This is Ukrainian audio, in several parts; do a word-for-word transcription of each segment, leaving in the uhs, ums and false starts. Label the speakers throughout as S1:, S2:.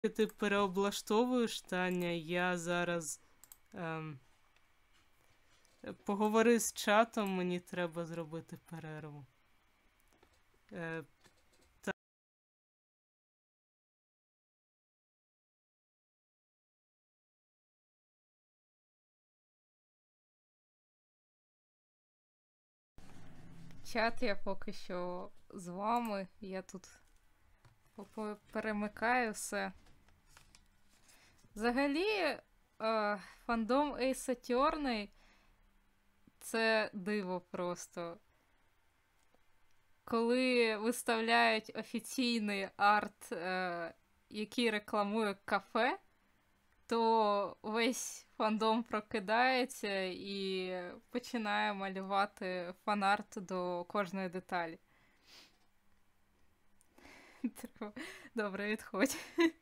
S1: Ти переоблаштовуєш, Таня, я зараз ем, поговори з чатом, мені треба зробити перерву. Е, та...
S2: Чат, я поки що з вами, я тут перемикаю все. Взагалі, е, фандом Ace Attorney — це диво просто. Коли виставляють офіційний арт, е, який рекламує кафе, то весь фандом прокидається і починає малювати фанарт до кожної деталі. Добре, відходь.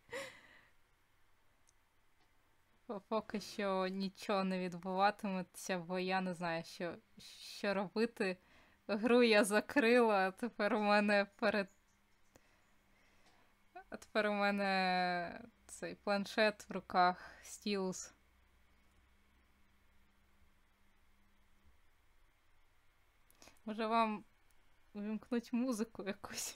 S2: Поки що нічого не відбуватиметься, бо я не знаю, що, що робити. Гру я закрила, а тепер у мене перед... А тепер у мене цей планшет в руках, стілус. Може вам вимкнуть музику якусь?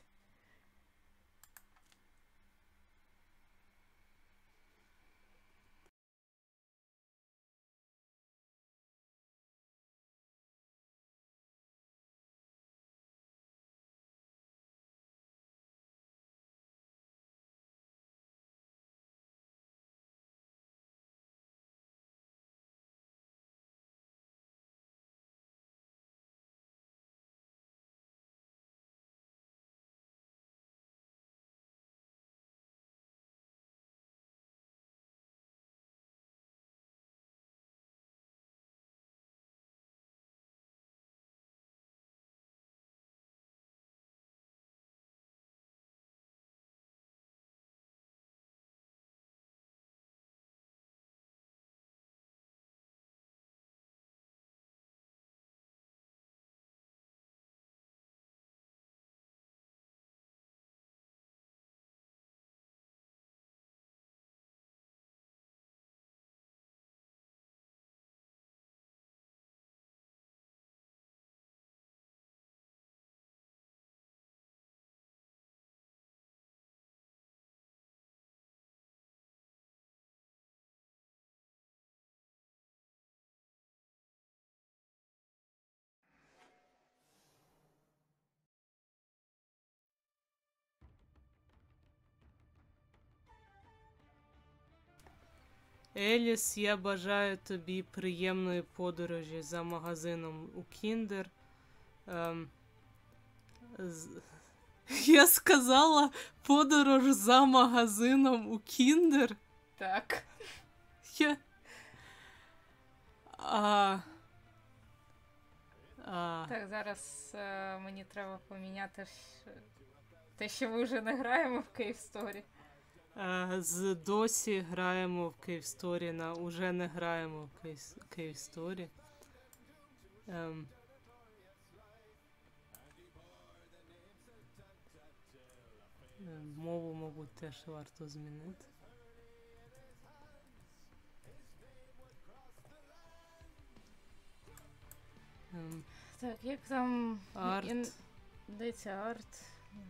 S1: Еліс, я бажаю тобі приємної подорожі за магазином у Кіндер. Ем, з... Я сказала подорож за магазином у Кіндер.
S2: Так.
S1: Я... А... А...
S2: Так, зараз е, мені треба поміняти ш... те, що ми вже не граємо в Cave Story.
S1: Е, з досі граємо в Cave Story, на уже не граємо в Cave Story. Ем. Мову, мабуть, теж варто змінити. Ем.
S2: Так, як там...
S1: Арт.
S2: Ін... Де це арт?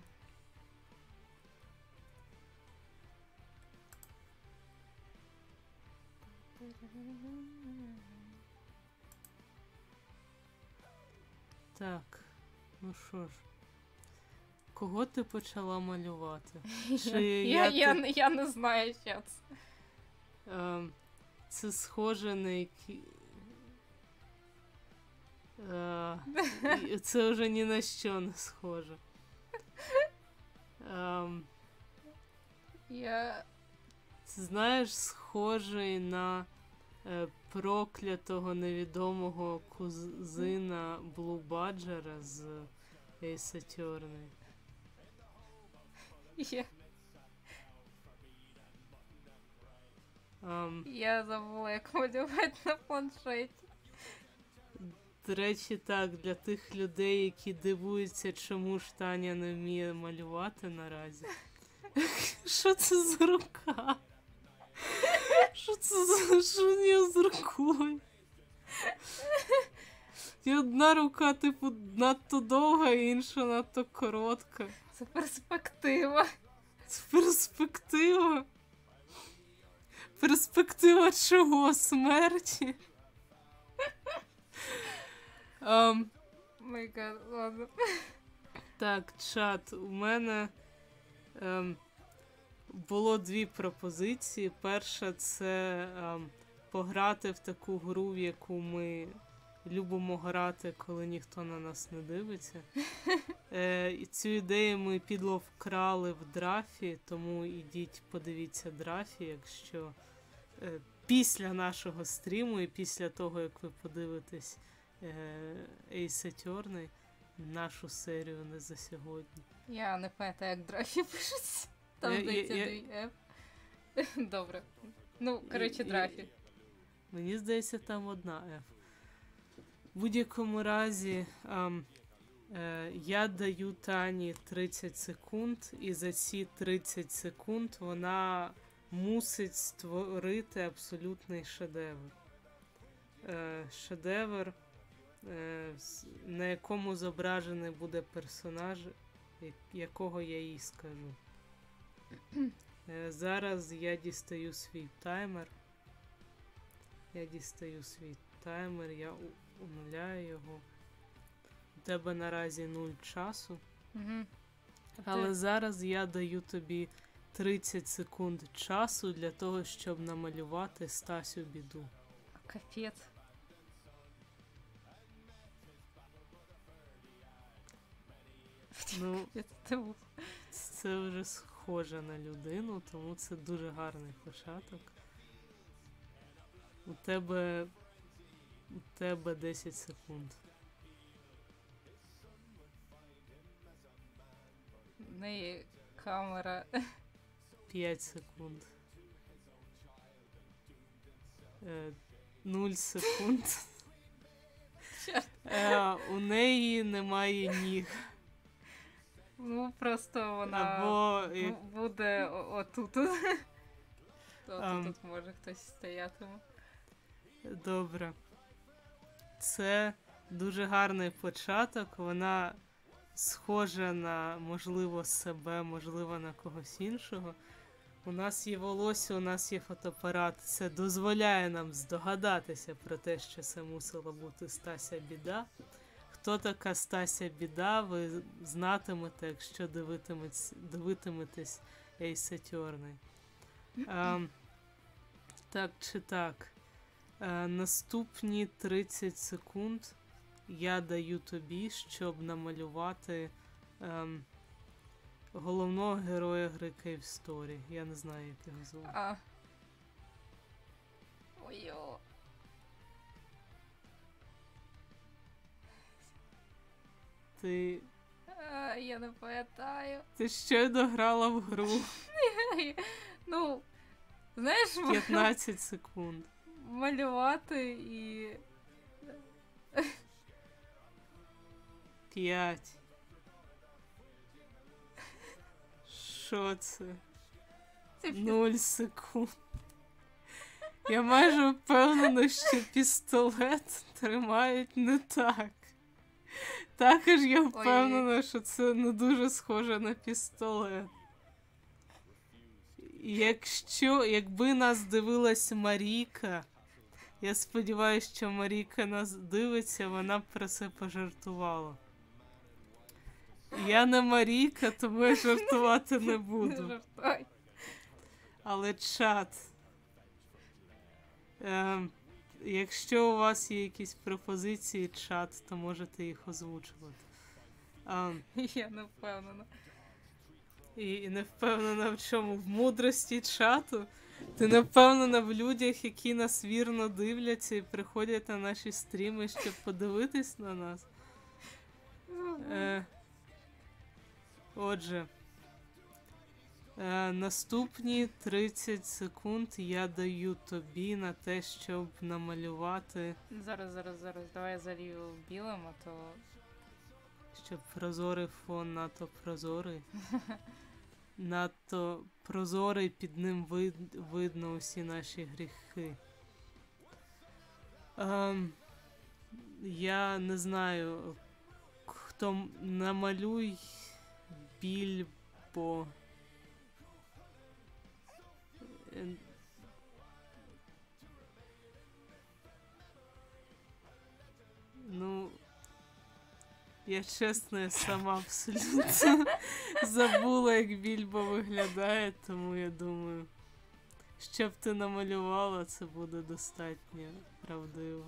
S1: Так, ну що ж, кого ти почала малювати?
S2: Чи я, я, я, я не знаю, що це.
S1: Е, це схоже на які... Е, це вже ні на що не схоже. Е,
S2: я...
S1: Знаєш, схожий на е, проклятого невідомого кузина Блу Баджера з Ace Attorney.
S2: Я...
S1: Um,
S2: я забула, як малювати на планшеті.
S1: До речі, так, для тих людей, які дивуються, чому ж Таня не вміє малювати наразі. Що це за рука? Що це за... Що у нього з рукою? І одна рука, типу, надто довга, і інша надто коротка.
S2: Це перспектива.
S1: Це перспектива? Перспектива чого? Смерті? Um,
S2: Май гад, ладно.
S1: так, чат, у мене ем, було дві пропозиції. Перша — це ем, пограти в таку гру, в яку ми любимо грати, коли ніхто на нас не дивиться. Е, і цю ідею ми підло вкрали в драфі, тому ідіть подивіться драфі, якщо е, після нашого стріму і після того, як ви подивитесь е, Ace Attorney, нашу серію не за сьогодні.
S2: Я не пам'ятаю, як драфі пишеться. Там
S1: Я-
S2: здається
S1: я-
S2: дві F. Добре. Ну, коротше,
S1: І- і-
S2: драфі.
S1: Мені здається, там одна F. В будь-якому разі, ам, е, я даю Тані тридцять секунд, і за ці тридцять секунд вона мусить створити абсолютний шедевр. Е, шедевр, е, з- на якому зображений буде персонаж, я- якого я їй скажу. Е, зараз я дістаю свій таймер. Я дістаю свій таймер, я у- онуляю його. У тебе наразі нуль часу.
S2: Угу.
S1: Але зараз я даю тобі тридцять секунд часу для того, щоб намалювати Стасю Біду.
S2: Капець.
S1: Ну,
S2: Це був.
S1: це вже схоже на людину, тому це дуже гарний початок. У тебе. У тебе десять секунд.
S2: В неї камера.
S1: п'ять секунд. Е, нуль секунд.
S2: Чорт.
S1: Е, у неї немає ніг.
S2: Ну, просто вона
S1: Або
S2: бу-
S1: як-
S2: буде о- отут. То
S1: Ам.
S2: тут може хтось стоятиме.
S1: Добре. Це дуже гарний початок. Вона схожа на, можливо, себе, можливо, на когось іншого. У нас є волосся, у нас є фотоапарат. Це дозволяє нам здогадатися про те, що це мусила бути Стася Біда. Хто така Стася Біда, ви знатимете, якщо дивитиметесь, дивитиметесь Ace Attorney. Ем, так чи так. Е, наступні тридцять секунд я даю тобі, щоб намалювати ем, головного героя гри Cave Story. Я не знаю, як його звуть.
S2: А. Ой-о.
S1: Ти,
S2: А, я не пам'ятаю.
S1: ти щойно грала в гру.
S2: Ну, знаєш, м-
S1: п'ятнадцять секунд.
S2: малювати і.
S1: п'ять. Що це?
S2: Це
S1: нуль секунд. Я майже впевнена, що пістолет тримають не так. Також я впевнена, що це не дуже схоже на пістолет. Якщо, якби нас дивилась Маріка, я сподіваюся, що Маріка нас дивиться, вона б про це пожартувала. Я не Маріка, тому я жартувати не
S2: Не
S1: буду.
S2: жартуй.
S1: Але чат. Ем, якщо у вас є якісь пропозиції, чат, то можете їх озвучувати. Ем,
S2: Я не впевнена.
S1: і, і не впевнена в чому? В мудрості чату. Ти не впевнена в людях, які нас вірно дивляться і приходять на наші стріми, щоб подивитись на нас. Е, отже, е, наступні тридцять секунд я даю тобі на те, щоб намалювати,
S2: Зараз, зараз, зараз. Давай я залію білим, а то.
S1: щоб прозорий фон надто прозорий. надто прозорий, під ним вид, видно усі наші гріхи. Ем, я не знаю, хто м- намалюй Більбо. Е, Ну, я чесно, я сама абсолютно забула, як Більбо виглядає, тому я думаю, що б ти намалювала, це буде достатньо правдиво.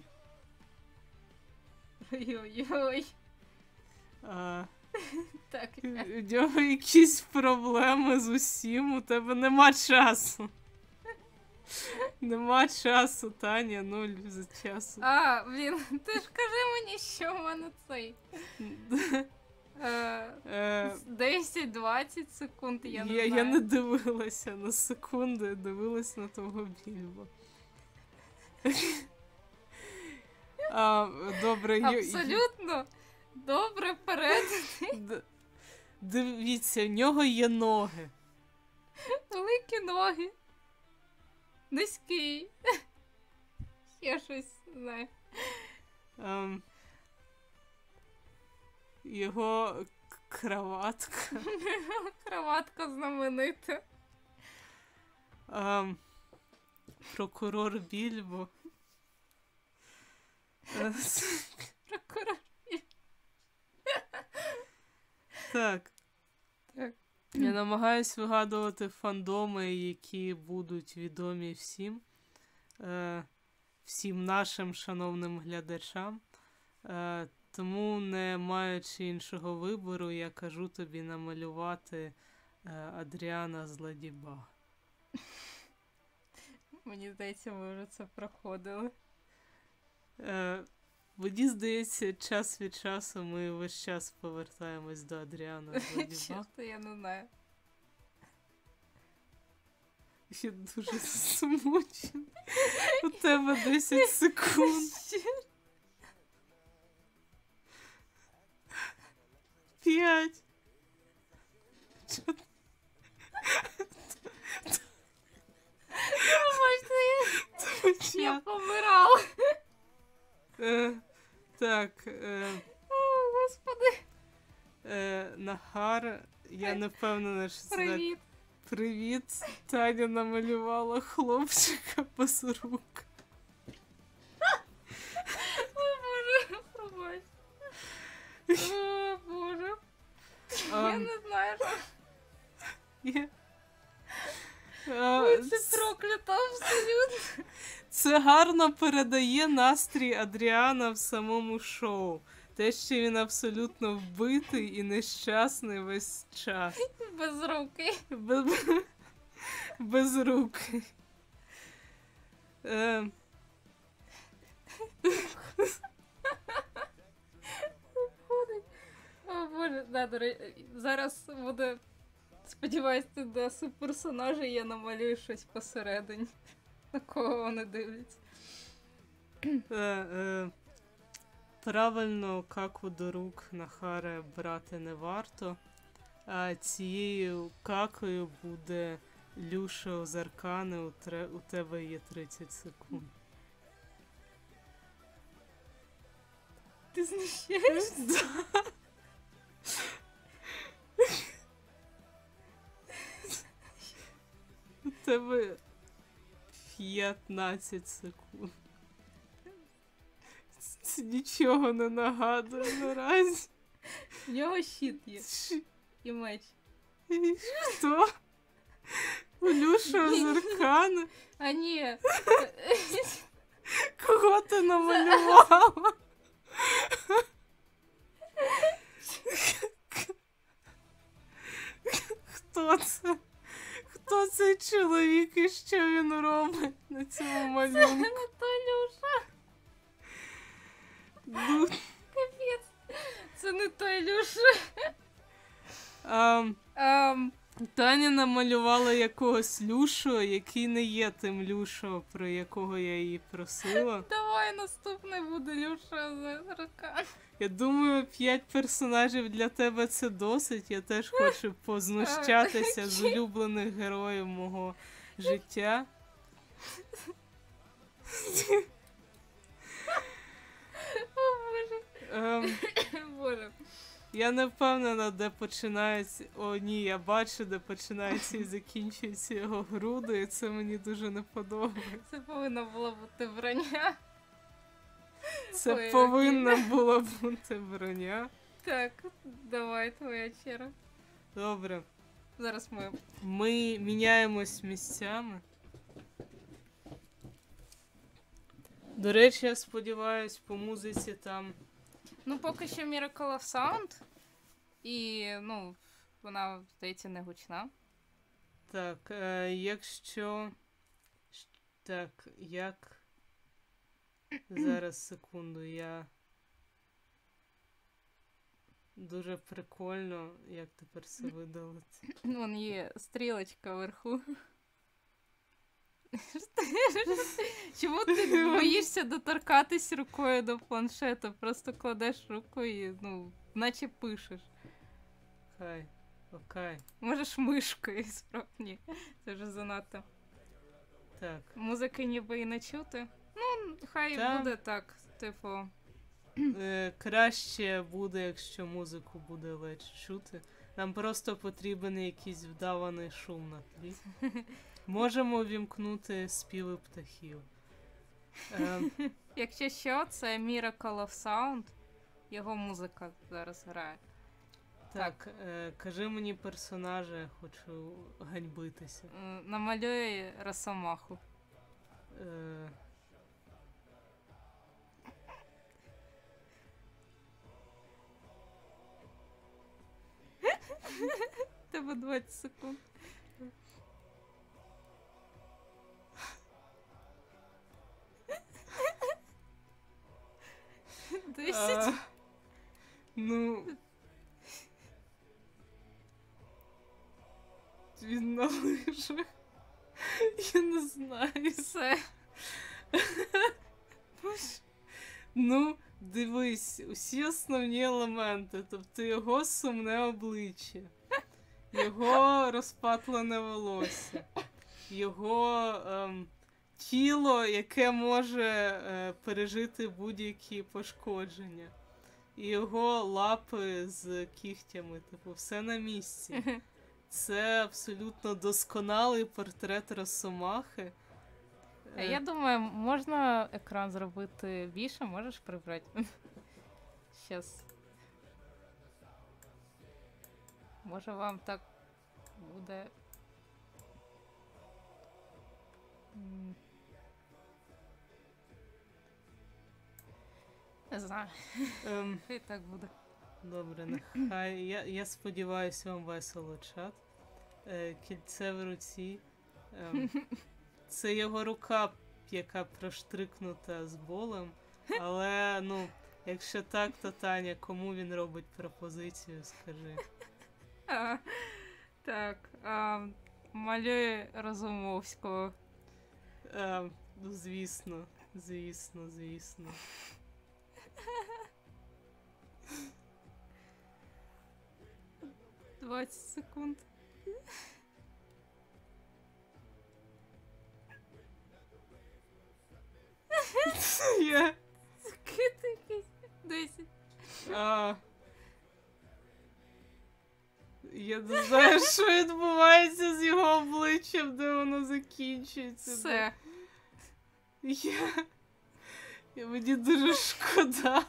S2: Ой-ой-ой.
S1: А,
S2: Так.
S1: у нього якісь проблеми з усім, у тебе нема часу. Нема часу, Таня, нуль за часу.
S2: А, блін, ти ж кажи мені, що в мене цей. Е,
S1: Е,
S2: десять-двадцять секунд, я не
S1: я,
S2: знаю.
S1: я не дивилася на секунду, я дивилась на того Більбо. А, добре, ю- ю-
S2: Абсолютно добре перед.
S1: д- дивіться, в нього є ноги.
S2: Великі ноги. Низький. Я щось не знаю.
S1: Ем, його к- краватка.
S2: Краватка знаменита.
S1: Ем, прокурор Більбо. Е,
S2: Прокурор.
S1: Так.
S2: Так.
S1: Я намагаюсь вигадувати фандоми, які будуть відомі всім. Е, всім нашим шановним глядачам. Е, тому, не маючи іншого вибору, я кажу тобі намалювати е, Адріана з Леді Баг.
S2: Мені здається, ми вже це проходили.
S1: Е, мені здається, час від часу ми весь час повертаємось до Адріана з Леді Баг.
S2: Чесно, я не знаю.
S1: Я дуже засмучена. У тебе десять секунд. П'ять.
S2: Бачите, я, я
S1: Чотири.
S2: помирала.
S1: Е, так, е,
S2: О, Господи,
S1: е, Нахар, я не впевнена, що це так.
S2: привіт.
S1: Привіт. Таня намалювала хлопчика без рук.
S2: О, Боже, пробач. О, Боже. Я
S1: А,
S2: не знаю, що
S1: є. А,
S2: Ой, це
S1: ц-
S2: проклято абсолютно.
S1: Це гарно передає настрій Адріана в самому шоу. Те, що він абсолютно вбитий і нещасний весь час.
S2: Без руки.
S1: Без, без руки. Е,
S2: О, Боже, да, до речі, зараз буде. Сподіваюсь, ти до суперсонажа я намалюю щось посередині. На кого вони дивляться.
S1: е, е, правильно, каку до рук Нахаре брати не варто. А цією какою буде Люша Озаркани, у, тре, у тебе є тридцять секунд.
S2: Ти знущаєшся?
S1: У тебе п'ятнадцять секунд. Це нічого не нагадує наразі.
S2: В нього щит є.
S1: Щ-
S2: І меч.
S1: Хто? У Люша Озаркани?
S2: А ні.
S1: Кого ти намалювала? Хто це? Хто цей чоловік і що він робить на цьому малюнку?
S2: Не то Люша.
S1: Ну,
S2: Капець. Це не той Люша.
S1: ам,
S2: Ем,
S1: Таня намалювала якогось Люшо, який не є тим Люшо, про якого я її просила.
S2: Давай наступний буде Люша з рука.
S1: Я думаю, п'ять персонажів для тебе це досить. Я теж хочу познущатися з улюблених героїв мого життя.
S2: О, Боже.
S1: Ем,
S2: Боже.
S1: я не впевнена, де починається. О, ні, я бачу, де починається і закінчується його груди, і це мені дуже не подобається.
S2: Це повинно було бути броня.
S1: Це
S2: Ой,
S1: повинна була бути броня.
S2: Так, давай, твоя черга.
S1: Добре.
S2: Зараз ми.
S1: Ми міняємось місцями. До речі, я сподіваюсь, по музиці там.
S2: Ну, поки що Miracle of Sound. І, ну, вона, здається, не гучна.
S1: Так, е, якщо. Щ- Так, як. Зараз, секунду, я. Дуже прикольно, як тепер це видалити.
S2: Вон є стрілочка вверху. Чому ти боїшся доторкатись рукою до планшету? Просто кладеш руку і, ну, наче пишеш.
S1: Хай, окей.
S2: Можеш мишкою, справді. Це вже занадто.
S1: Так.
S2: Музики ніби і не чути. Ну, хай
S1: Та.
S2: буде так, типу.
S1: Е, краще буде, якщо музику буде ледь чути. Нам просто потрібен якийсь вдаваний шум на тлі. Можемо вімкнути співи птахів. Е,
S2: Якщо що, це Miracle of Sound. Його музика зараз грає.
S1: так, е, кажи мені персонажа, я хочу ганьбитися.
S2: Е, Намалює Росомаху.
S1: Е,
S2: Тебе двадцять секунд. Десять.
S1: а, ну. Він на лижах. Я не знаю.
S2: Все.
S1: Ну, дивись, усі основні елементи, тобто його сумне обличчя, його розпатлене волосся, його ем, тіло, яке може е, пережити будь-які пошкодження, і його лапи з кігтями, типу, все на місці. Це абсолютно досконалий портрет Росомахи.
S2: А я думаю, можна екран зробити більше, можеш прибрати. Щас. Може вам так буде. М. Не знаю,
S1: Ем,
S2: хай так буде.
S1: Добре, нехай. Я, я сподіваюся, вам весело чат. Е, кільце в руці. Ем, це його рука, яка проштрикнута з болем. Але, ну, якщо так, то Таня, кому він робить пропозицію, скажи.
S2: А, так, а, малює Розумовського.
S1: Ем, ну, звісно, звісно, звісно.
S2: двадцять секунд.
S1: Я...
S2: Кит якийсь. десять.
S1: А... Я не знаю, що відбувається з його обличчям, де воно закінчується.
S2: Все.
S1: Я... Я... Мені дуже шкода.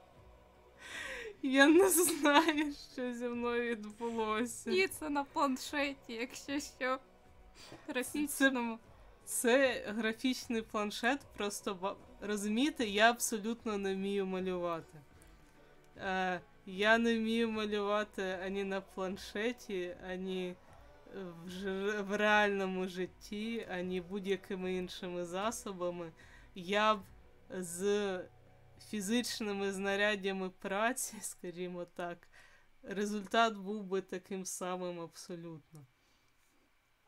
S1: Я не знаю, що зі мною відбулося.
S2: І це на планшеті, якщо що. Графічному.
S1: Це графічний планшет, просто, ба- розумієте, я абсолютно не вмію малювати. Е, я не вмію малювати ані на планшеті, ані в, ж- в реальному житті, ані будь-якими іншими засобами. Я б з фізичними знаряддями праці, скажімо так, результат був би таким самим абсолютно.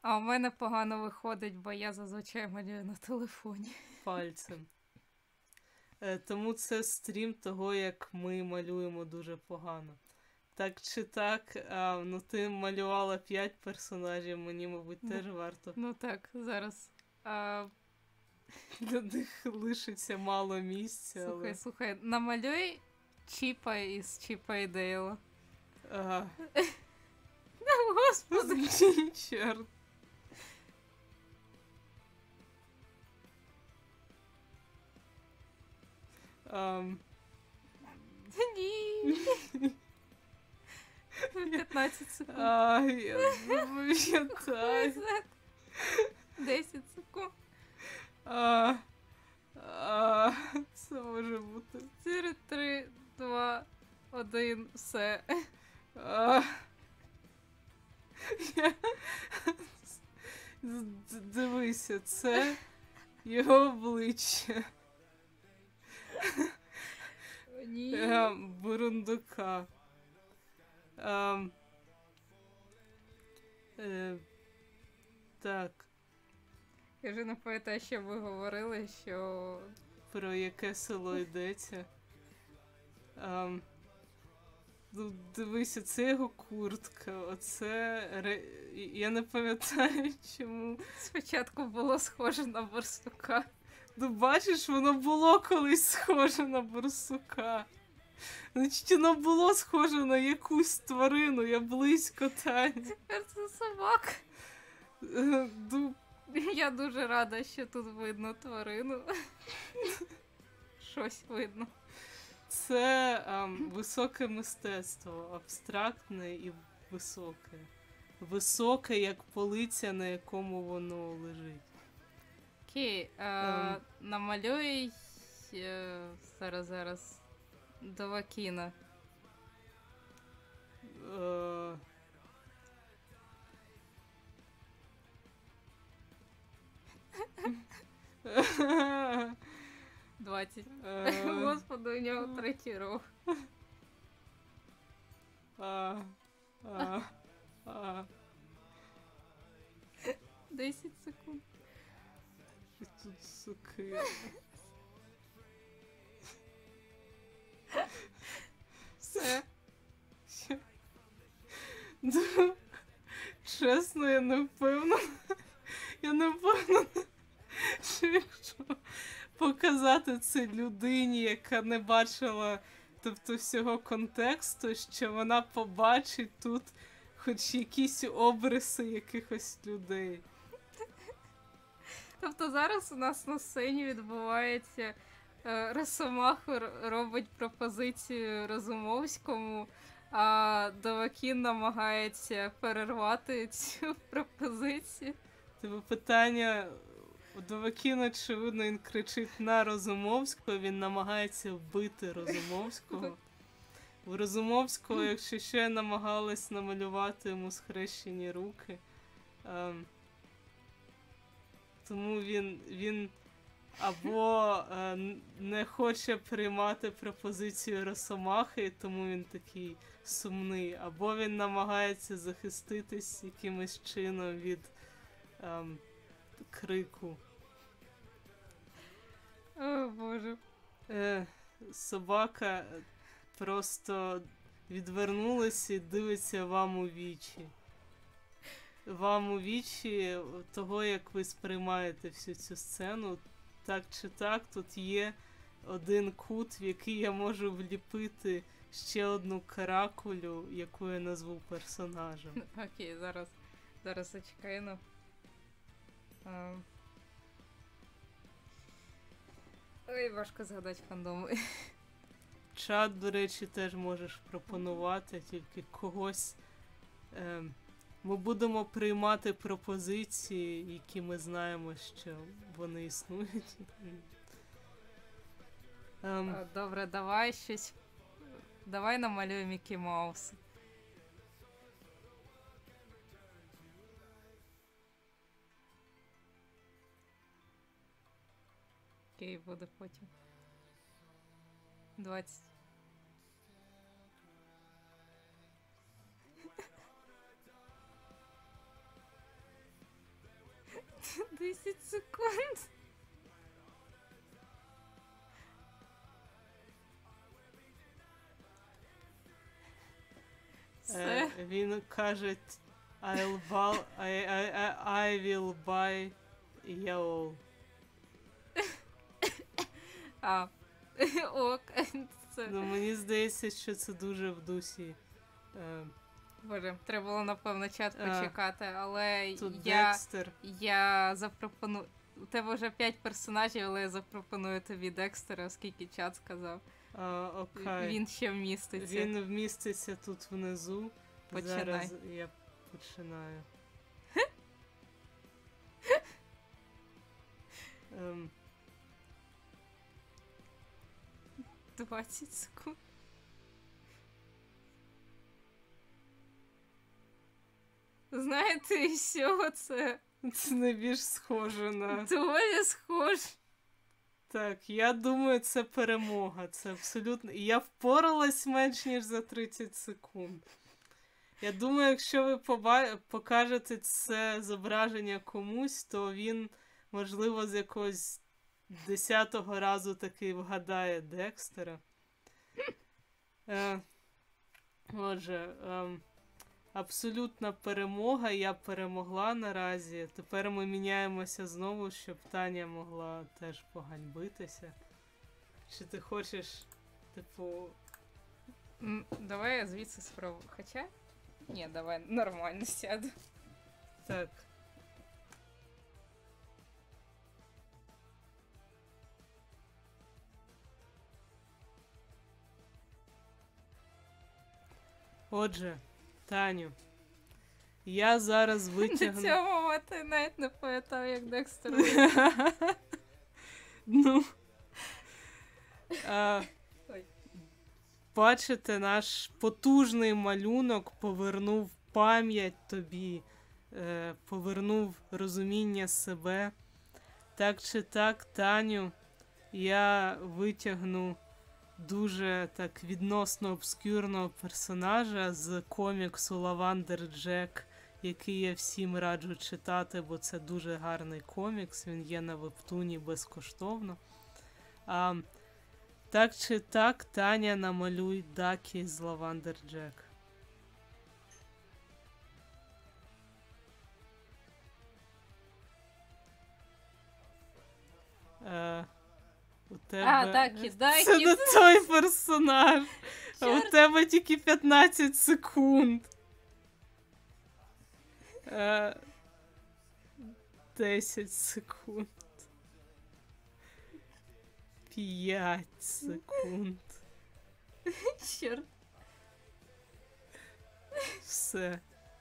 S2: А у мене погано виходить, бо я зазвичай малюю на телефоні.
S1: Пальцем. Е, тому це стрім того, як ми малюємо дуже погано. Так чи так, а, ну ти малювала п'ять персонажів, мені, мабуть,
S2: Ну,
S1: теж варто.
S2: Ну так, зараз. А,
S1: Для них лишиться мало місця,
S2: слухай,
S1: але.
S2: слухай, намалюй Чіпа із Чіпа і Дейла.
S1: Ага.
S2: Господи.
S1: Чорт. Ам,
S2: Ні. п'ятнадцять секунд.
S1: Ай, я запам'ятаю.
S2: десять секунд.
S1: А, а, це може бути.
S2: чотири, три, два, один, все.
S1: А, я... Д- Дивися, це його обличчя.
S2: Ні.
S1: Е, Бурундука. Ем, е, так,
S2: Я вже не пам'ятаю, що ви говорили, що
S1: про яке село йдеться. Ем, ну, дивися, це його куртка. Оце. ре- Я не пам'ятаю, чому.
S2: спочатку було схоже на Барсука.
S1: Ну, бачиш, воно було колись схоже на борсука. Значить, воно було схоже на якусь тварину, я близько Таня.
S2: Тепер це собака.
S1: Е, ну,
S2: Я дуже рада, що тут видно тварину. Щось видно.
S1: Це ем, високе мистецтво, абстрактне і високе. Високе, як полиця, на якому воно лежить.
S2: Окей, е,
S1: Ем.
S2: намалюй е, зараз, зараз Довакіна.
S1: Е,
S2: двадцять.
S1: е,
S2: Господи, у нього третій рог.
S1: а, а, а.
S2: десять секунд.
S1: І тут суки.
S2: Все.
S1: Що? Ну, чесно, я не впевнена. Я не впевнена, що якщо показати це людині, яка не бачила, тобто, всього контексту, що вона побачить тут хоч якісь обриси якихось людей.
S2: Тобто зараз у нас на сцені відбувається е, Росомаха р- робить пропозицію Розумовському, а Довакін намагається перервати цю пропозицію.
S1: Тобто питання у Довакіна, очевидно, він кричить на Розумовського, він намагається вбити Розумовського. У Розумовського, якщо ще намагалась намалювати йому схрещені руки. Ем, тому він, він або е, н- не хоче приймати пропозицію Росомахи, тому він такий сумний, або він намагається захиститись якимось чином від ем, крику.
S2: О, Боже.
S1: Е, собака просто відвернулася і дивиться вам у вічі. Вам у вічі того, як ви сприймаєте всю цю сцену. Так чи так, тут є один кут, в який я можу вліпити ще одну каракулю, яку я назву персонажем.
S2: Окей, зараз, зараз зачекаємо. А... Ой, важко згадати фандоми.
S1: Чат, до речі, теж можеш пропонувати, тільки когось. Ем, ми будемо приймати пропозиції, які ми знаємо, що вони існують. Ем,
S2: А, Добре, давай щось. Давай намалюємо Мікі Маус. Окей, буде потім. двадцять. десять секунд. Все.
S1: Е, він каже I'll buy, I, I, I, I will buy yellow.
S2: А. Ок. Це...
S1: Ну, мені здається, що це дуже в дусі. Е,
S2: Боже, треба було, напевно, чат
S1: А.
S2: почекати, але
S1: тут
S2: я,
S1: Декстер.
S2: я запропоную... У тебе вже п'ять персонажів, але я запропоную тобі Декстера, оскільки чат сказав.
S1: А, окей.
S2: Він ще вміститься.
S1: Він вміститься тут внизу.
S2: Починай.
S1: Зараз я починаю. ем,
S2: двадцять секунд. Знаєте, із всього це
S1: це найбільш схоже на.
S2: доволі схоже.
S1: Так, я думаю, це перемога. Це абсолютно. І я впоралась менш ніж за тридцять секунд. Я думаю, якщо ви поба... покажете це зображення комусь, то він, можливо, з якогось десятого разу таки вгадає Декстера. Е, отже, е, абсолютна перемога. Я перемогла наразі. Тепер ми міняємося знову, щоб Таня могла теж поганьбитися. Чи ти хочеш, типу.
S2: М, Давай я звідси спробую. Хоча? Ні, давай нормально сяду.
S1: Так. Отже, Таню, я зараз
S2: До
S1: витягну.
S2: цього моменту я навіть не пам'ятав, як Декстер.
S1: Ну. А,
S2: Ой.
S1: бачите, наш потужний малюнок повернув пам'ять тобі, е, повернув розуміння себе. Так чи так, Таню, я витягну дуже так відносно обскюрного персонажа з коміксу Лавандер Джек, який я всім раджу читати, бо це дуже гарний комікс, він є на вебтуні безкоштовно. А, так чи так, Таня, намалюй Дакі з Лавандер Джек. Е, у тебе...
S2: А, Дакі, Дакі.
S1: Це не той персонаж. А у
S2: Чорт.
S1: тебе тільки п'ятнадцять секунд. Е, десять секунд. п'ять секунд.
S2: Чорт.
S1: Все.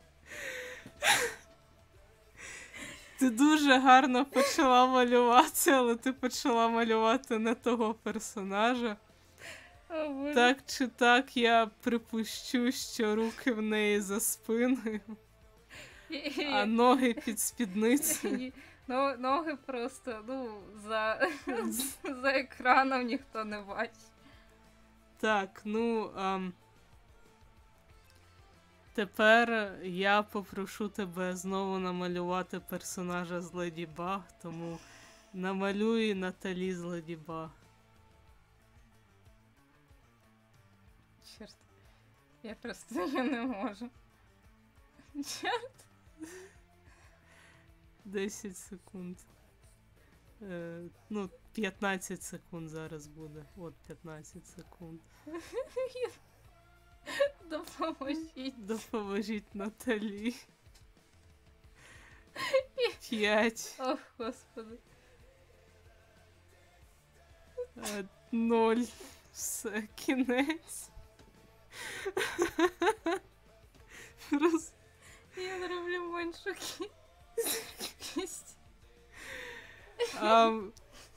S1: Ти дуже гарно почала малювати, але ти почала малювати не того персонажа.
S2: О, Боже.
S1: Так чи так, я припущу, що руки в неї за спиною, а ноги під спідницею.
S2: Ну, ноги просто, ну, за, за екраном ніхто не бачить.
S1: Так, ну, ам, тепер я попрошу тебе знову намалювати персонажа з Леді Баг, тому намалюй Наталі з Леді Баг.
S2: Чорт. Я просто я не можу. Чорт.
S1: десять секунд. Е, ну, п'ятнадцять секунд зараз буде. От п'ятнадцять секунд.
S2: Допоможіть.
S1: Допоможіть Наталі. П'ять.
S2: Ох, господи.
S1: Е, Ноль. Все, кінець. Просто
S2: Я зроблю меншу кількість.
S1: Ам,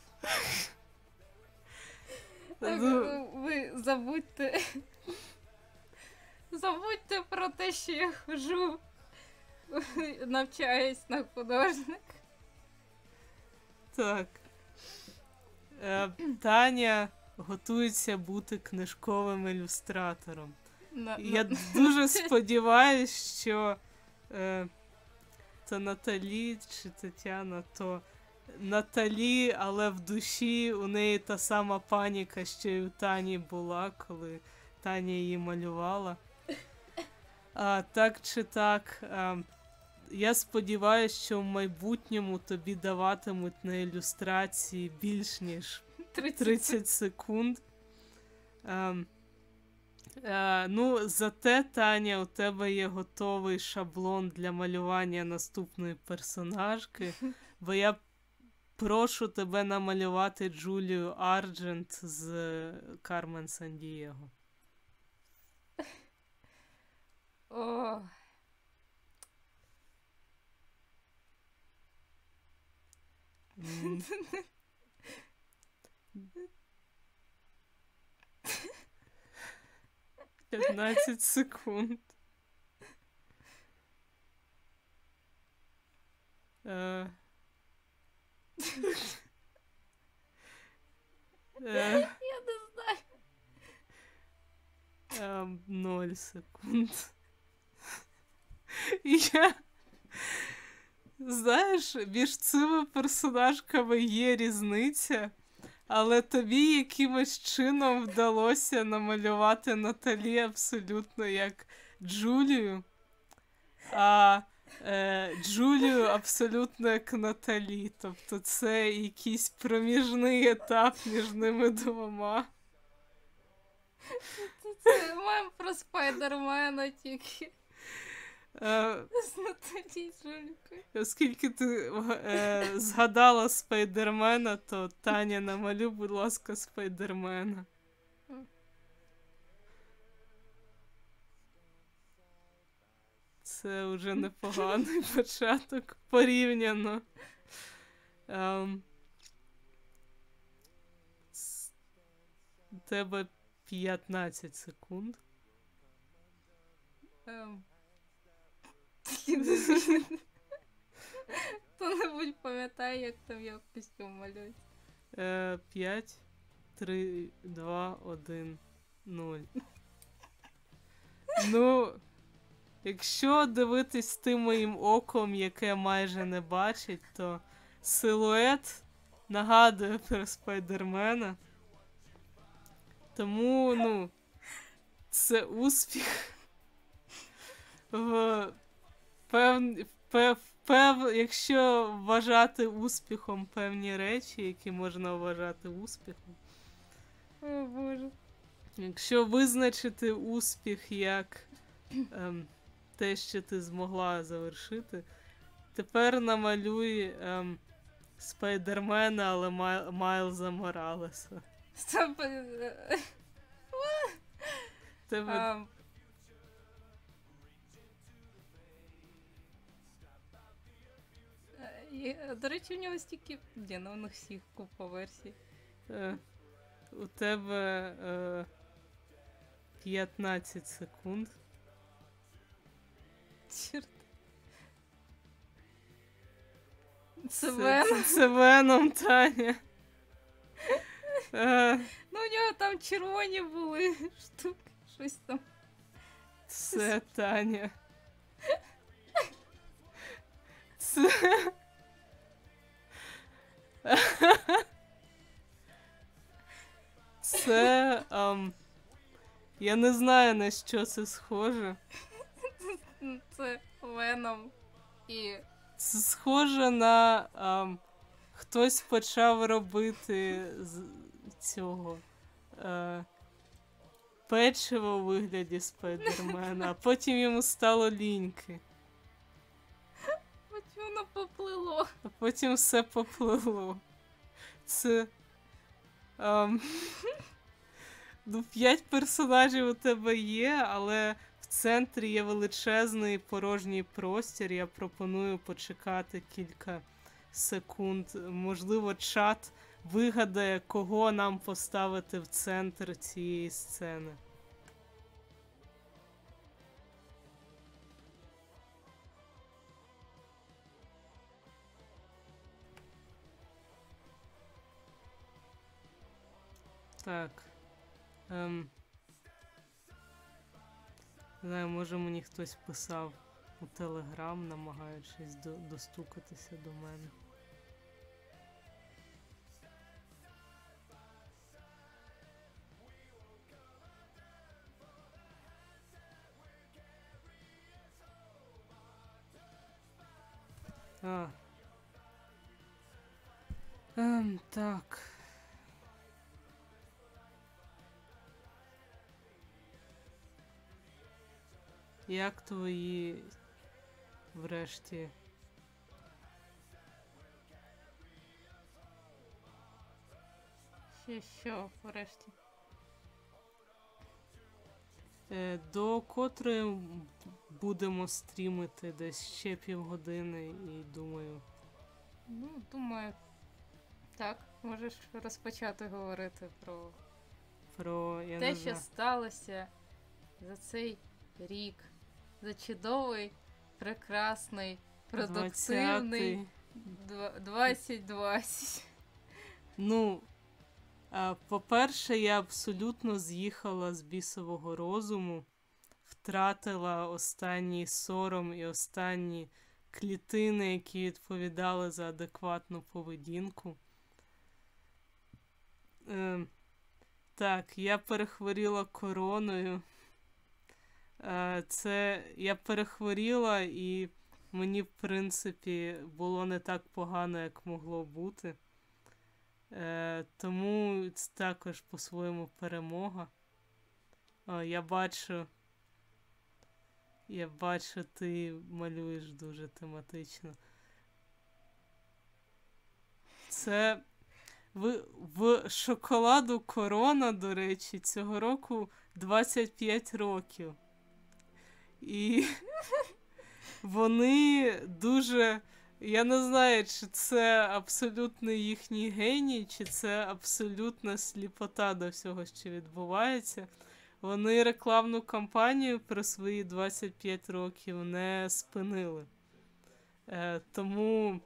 S2: Так,
S1: ну,
S2: ну, ви забудьте. Забудьте про те, що я хожу. Навчаюсь на художник.
S1: так. Е, Таня готується бути книжковим ілюстратором.
S2: На,
S1: Я
S2: на...
S1: дуже сподіваюся, що е, то Наталі чи Тетяна, то Наталі, але в душі у неї та сама паніка, що й у Тані була, коли Таня її малювала. А, так чи так, а, я сподіваюся, що в майбутньому тобі даватимуть на ілюстрації більш ніж тридцять секунд. А, а, ну, зате, Таня, у тебе є готовий шаблон для малювання наступної персонажки, бо я прошу тебе намалювати Джулію Арджент з Кармен Сандієго.
S2: О,
S1: М. п'ятнадцять секунд. Е. Е.
S2: я не знаю.
S1: Ем, Ноль секунд. І я... Знаєш, між цими персонажками є різниця, але тобі якимось чином вдалося намалювати Наталі абсолютно як Джулію, а е, Джулію абсолютно як Наталі. Тобто це якийсь проміжний етап між ними двома.
S2: Це мем про Спайдермена тільки
S1: Е,
S2: з Наталі Жулькою.
S1: Оскільки ти е, згадала Спайдермена, то Таня, намалюй, будь ласка, Спайдермена. Це вже непоганий початок порівняно. Ем, с- У тебе п'ятнадцять секунд.
S2: Ем. Хто-небудь пам'ятає, як там я костюм малюю?
S1: Е, п'ять, три, два, один, нуль. Ну, якщо дивитись тим моїм оком, яке майже не бачить, то силует нагадує про Спайдермена. Тому, ну, це успіх. В пев... Пев... Пев... Якщо вважати успіхом певні речі, які можна вважати успіхом.
S2: О, Боже.
S1: Якщо визначити успіх як ем, те, що ти змогла завершити, тепер намалюй ем, Спайдермена, але Май... Майлза Моралеса.
S2: Стоп. е,
S1: Тебе...
S2: ам, е, є- До речі, у нього стільки. Ні, ну у них всіх купа версій.
S1: Е, у тебе е, п'ятнадцять секунд.
S2: Чорт. Це
S1: Це,
S2: Веном.
S1: це, це Веном, Таня. Е,
S2: Ну, у нього там червоні були штуки, щось там.
S1: це Таня. Це... Це... ам, я не знаю, на що це схоже.
S2: Це Веном і.
S1: Це схоже на... ам, хтось почав робити з цього... Е, печиво у вигляді Спайдермена, а потім йому стало ліньки.
S2: От воно поплило.
S1: А потім все поплило. Це... ам, ну, п'ять персонажів у тебе є, але в центрі є величезний порожній простір. Я пропоную почекати кілька секунд. Можливо, чат вигадає, кого нам поставити в центр цієї сцени. Так. Ем. Не знаю, може мені хтось писав. у Телеграм, намагаючись до, достукатися до мене. А. Ем, так. Як твої, врешті,
S2: Ще що, врешті?
S1: е, до котрої м- будемо стрімити десь ще півгодини і думаю,
S2: Ну, думаю, так, можеш розпочати говорити про
S1: про, я
S2: те,
S1: не
S2: що
S1: знаю,
S2: сталося за цей рік. За чудовий, прекрасний, продуктивний
S1: двадцятий.
S2: два- двадцять двадцять.
S1: Ну, а, по-перше, я абсолютно з'їхала з бісового розуму, втратила останній сором і останні клітини, які відповідали за адекватну поведінку. Е, так, я перехворіла короною. Е, це я перехворіла, і мені, в принципі, було не так погано, як могло бути. Е, тому це також по-своєму перемога. О, я бачу, я бачу, ти малюєш дуже тематично. Це в, в шоколаду Корона, до речі, цього року двадцять п'ять років. І вони дуже. Я не знаю, чи це абсолютно їхній геній, чи це абсолютна сліпота до всього, що відбувається. Вони рекламну кампанію про свої двадцять п'ять років не спинили. Е, тому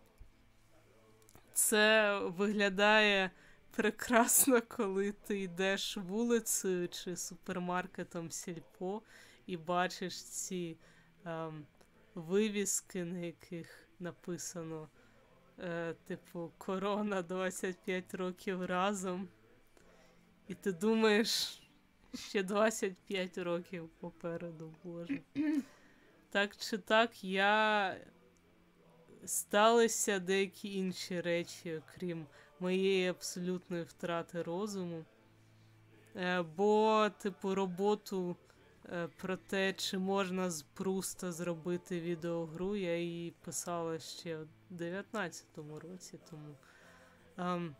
S1: це виглядає прекрасно, коли ти йдеш вулицею чи супермаркетом Сільпо і бачиш ці ем, вивіски, на яких написано, е, типу, Корона двадцять п'ять років разом. І ти думаєш, ще двадцять п'ять років попереду, Боже. Так чи так, я сталися деякі інші речі, окрім моєї абсолютної втрати розуму. Е, бо, типу, роботу е, про те, чи можна з Пруста зробити відеогру, я її писала ще в дев'ятнадцятому році, тому ем,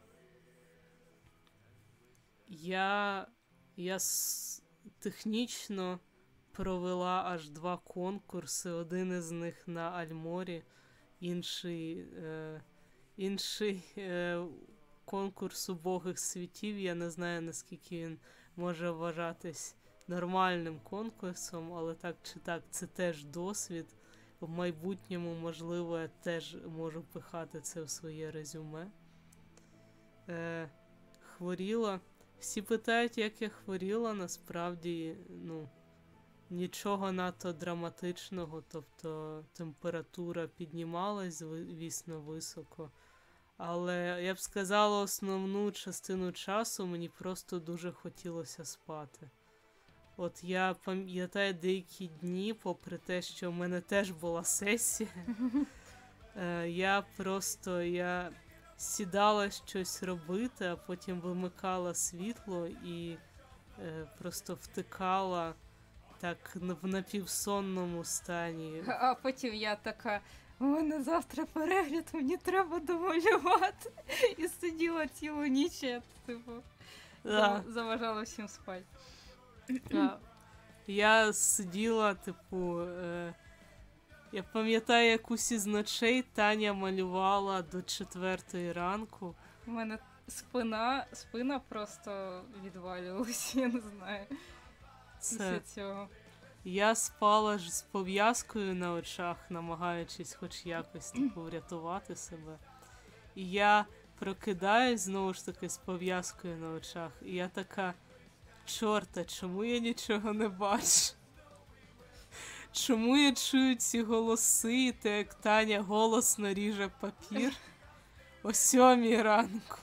S1: я, я с- технічно провела аж два конкурси, один із них на Альморі, інший, е, інший е, конкурс убогих світів. Я не знаю, наскільки він може вважатись нормальним конкурсом, але так чи так, це теж досвід. В майбутньому, можливо, я теж можу пихати це в своє резюме. Е, хворіла. Всі питають, як я хворіла, насправді, ну, нічого надто драматичного, тобто температура піднімалась, звісно, високо. Але я б сказала, основну частину часу мені просто дуже хотілося спати. От я пам'ятаю деякі дні, попри те, що в мене теж була сесія, е, я просто я сідала щось робити, а потім вимикала світло і е, просто втикала так в напівсонному стані.
S2: А потім я така, у мене завтра перегляд, мені треба домалювати. І сиділа цілу ніч, я, типу,
S1: Да.
S2: заважала всім спати.
S1: А, Я сиділа, типу, е, я пам'ятаю, якусь із ночей Таня малювала до четвертої ранку.
S2: У мене спина, спина просто відвалювалася, я не знаю, після
S1: Це
S2: цього.
S1: я спала ж з пов'язкою на очах, намагаючись хоч якось типу, врятувати себе. І я прокидаюсь знову ж таки з пов'язкою на очах, і я така, чорта, чому я нічого не бачу? Чому я чую ці голоси, те, як Таня голосно ріже папір о сьомій ранку,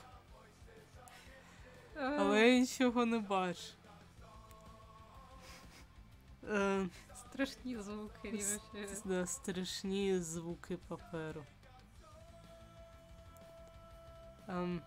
S1: але я нічого не бачу. Е,
S2: Страшні звуки ріжеш.
S1: да, страшні звуки паперу. Ем,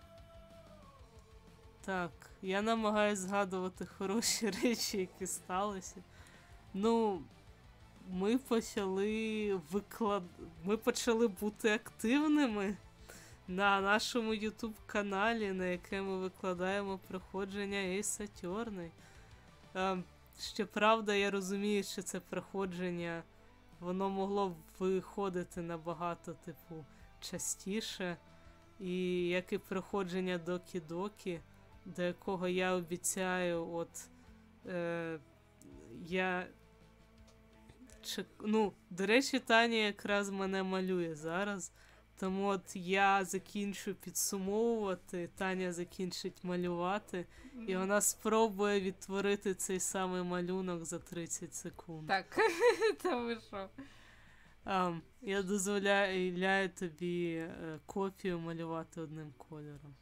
S1: так, я намагаюся згадувати хороші речі, які сталися. Ну, ми почали виклад... ми почали бути активними на нашому ютуб-каналі, на якому ми викладаємо проходження Ace Attorney. Ем, щоправда, я розумію, що це проходження, воно могло б виходити набагато, типу, частіше. І як і проходження Докі-Докі, до якого я обіцяю, от, е, я, чек... ну, до речі, Таня якраз мене малює зараз, тому от я закінчу підсумовувати, Таня закінчить малювати, і вона спробує відтворити цей самий малюнок за тридцять секунд.
S2: Так, та ви що?
S1: А, я дозволяю тобі е, копію малювати одним кольором.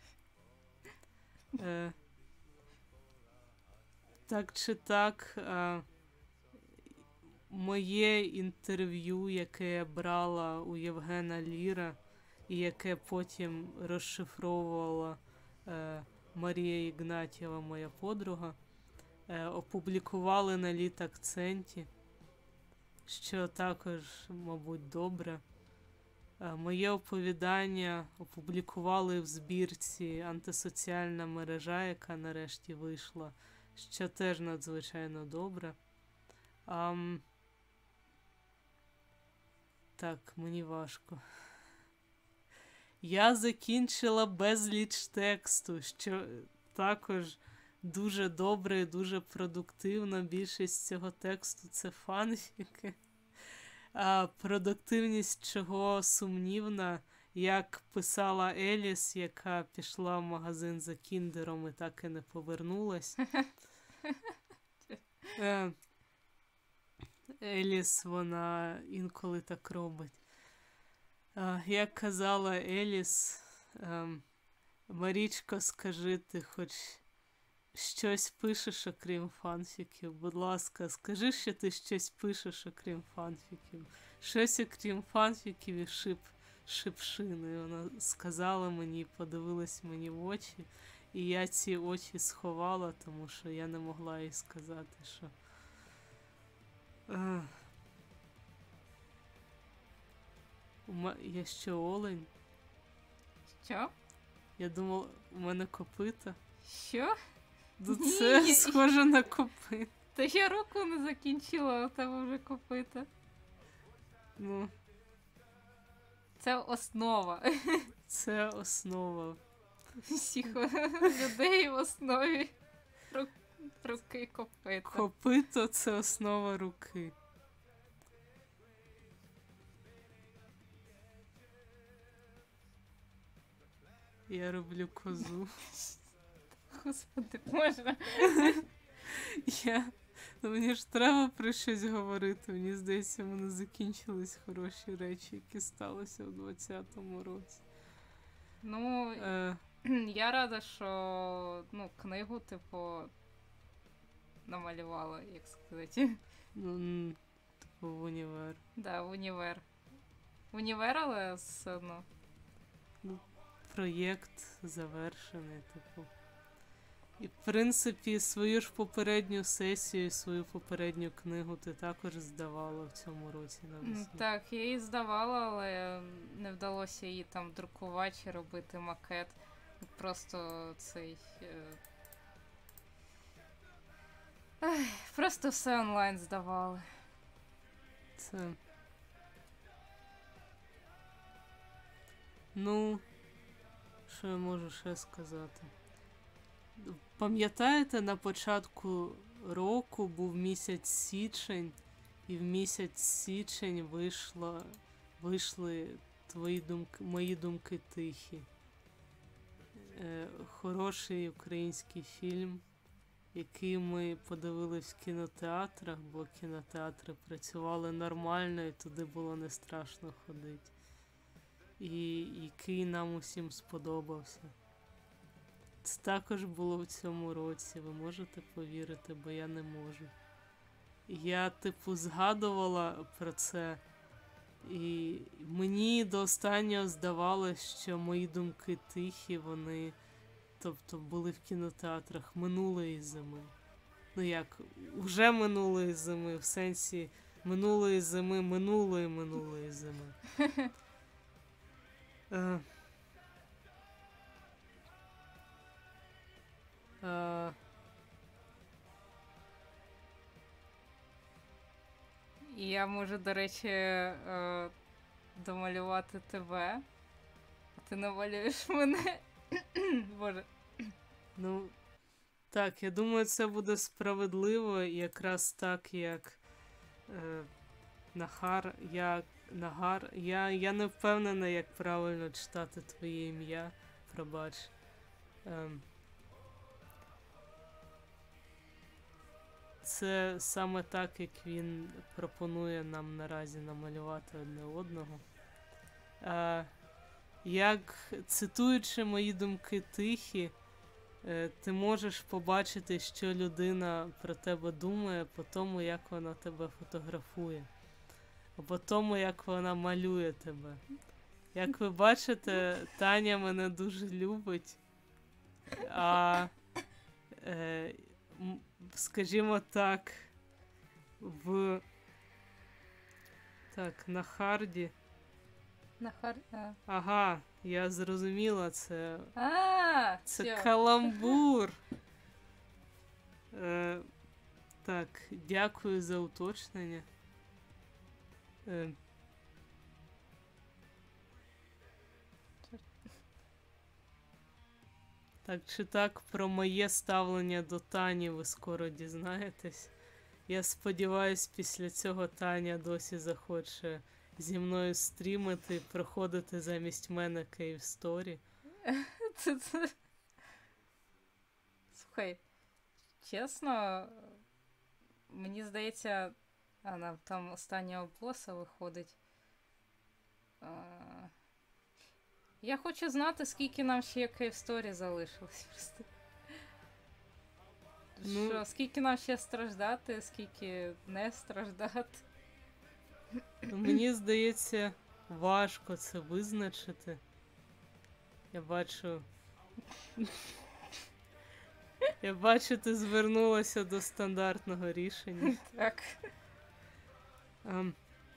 S1: Е, так чи так, е, моє інтерв'ю, яке я брала у Євгена Ліра, і яке потім розшифровувала е, Марія Ігнатьєва, моя подруга, е, опублікували на Літ-Акценті, що також, мабуть, добре. Е, моє оповідання опублікували в збірці «Антисоціальна мережа», яка нарешті вийшла, що теж надзвичайно добре. Ам... Так, мені важко. Я закінчила безліч тексту, що також дуже добре і дуже продуктивно. Більшість цього тексту – це фанфіки. А продуктивність чого сумнівна, як писала Еліс, яка пішла в магазин за кіндером і так і не повернулась. Е, Еліс, вона інколи так робить. А, як казала Еліс, ем, Марічко, скажи, ти хоч щось пишеш, окрім фанфіків? Будь ласка, скажи, що ти щось пишеш, окрім фанфіків. Щось, окрім фанфіків і шип, шипшини. Вона сказала мені, подивилась мені в очі, і я ці очі сховала, тому що я не могла їй сказати, що... Ах. Ума... Я що, олень?
S2: Що?
S1: Я думала, у мене копита.
S2: Що?
S1: Ну
S2: Ні.
S1: це схоже на копит.
S2: Та я року не закінчила, а у тебе вже копита.
S1: Ну,
S2: Це основа.
S1: це основа.
S2: Всіх людей в основі ру- руки копита.
S1: Копито – це основа руки. Я роблю козу.
S2: Господи, можна.
S1: Я... Ну, мені ж треба про щось говорити. Мені здається, в мене закінчились хороші речі, які сталися у двадцятому році.
S2: Ну,
S1: Е,
S2: я рада, що ну, книгу, типу, намалювала, як сказати.
S1: ну, м, типу, в універ.
S2: Да, в універ. В універ, але все одно.
S1: Проєкт завершений, типу. І, в принципі, свою ж попередню сесію, свою попередню книгу ти також здавала в цьому році
S2: М,
S1: навесні.
S2: Так, я її здавала, але не вдалося її там друкувати чи робити макет. Просто цей. Е... Ай, просто все онлайн здавали.
S1: Це... Ну, що я можу ще сказати? Пам'ятаєте, на початку року був місяць січень, і в місяць січень вийшло, вийшли твої думки, мої думки тихі. Е, хороший український фільм, який ми подивились в кінотеатрах, бо кінотеатри працювали нормально і туди було не страшно ходити. І який нам усім сподобався. Це також було в цьому році, ви можете повірити, бо я не можу. Я, типу, згадувала про це, і мені до останнього здавалось, що мої думки тихі, вони, тобто, були в кінотеатрах минулої зими. Ну як, уже минулої зими, в сенсі минулої зими, минулої минулої зими. Е, е,
S2: І я можу, до речі, е, домалювати тебе. А ти намалюєш мене. Боже.
S1: Ну, так, я думаю, це буде справедливо, якраз так, як е, Нахар, я, Нагар. Я, я не впевнена, як правильно читати твоє ім'я, пробач. Ем, це саме так, як він пропонує нам наразі намалювати одне одного. Е, як, цитуючи мої думки тихі, е, ти можеш побачити, що людина про тебе думає по тому, як вона тебе фотографує, або по тому, як вона малює тебе. Як ви бачите, Таня мене дуже любить, а, е, м, скажімо так, в так, на Харді.
S2: На хар... А,
S1: Ага, я зрозуміла, це
S2: а
S1: Це
S2: всьо.
S1: каламбур. Е, так, дякую за уточнення. Е, так, чи так про моє ставлення до Тані ви скоро дізнаєтесь? Я сподіваюсь, після цього Таня досі захоче зі мною стрімити, проходити замість мене Cave Story.
S2: Це- це- Слухай, чесно, мені здається, а нам там останнього боса виходить. А, Я хочу знати, скільки нам ще Cave Story залишилось. Просто.
S1: Ну-
S2: Що, скільки нам ще страждати, скільки не страждати.
S1: Мені здається, важко це визначити. Я бачу. Я бачу, ти звернулася до стандартного рішення.
S2: Так.
S1: Ем,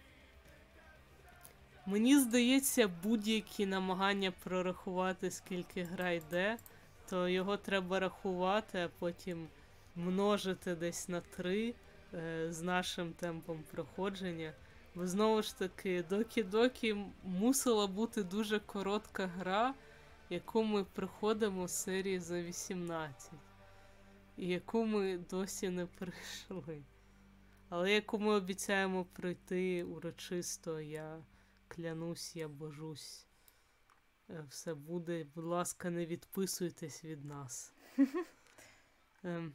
S1: Мені здається, будь-які намагання прорахувати, скільки гра йде, то його треба рахувати, а потім множити десь на три е, з нашим темпом проходження. Бо знову ж таки, докі-докі мусила бути дуже коротка гра, яку ми проходимо з серії за вісімнадцять. І яку ми досі не пройшли. Але яку ми обіцяємо пройти урочисто, я клянусь, я божусь. Е, Все буде. Будь ласка, не відписуйтесь від нас. Ем,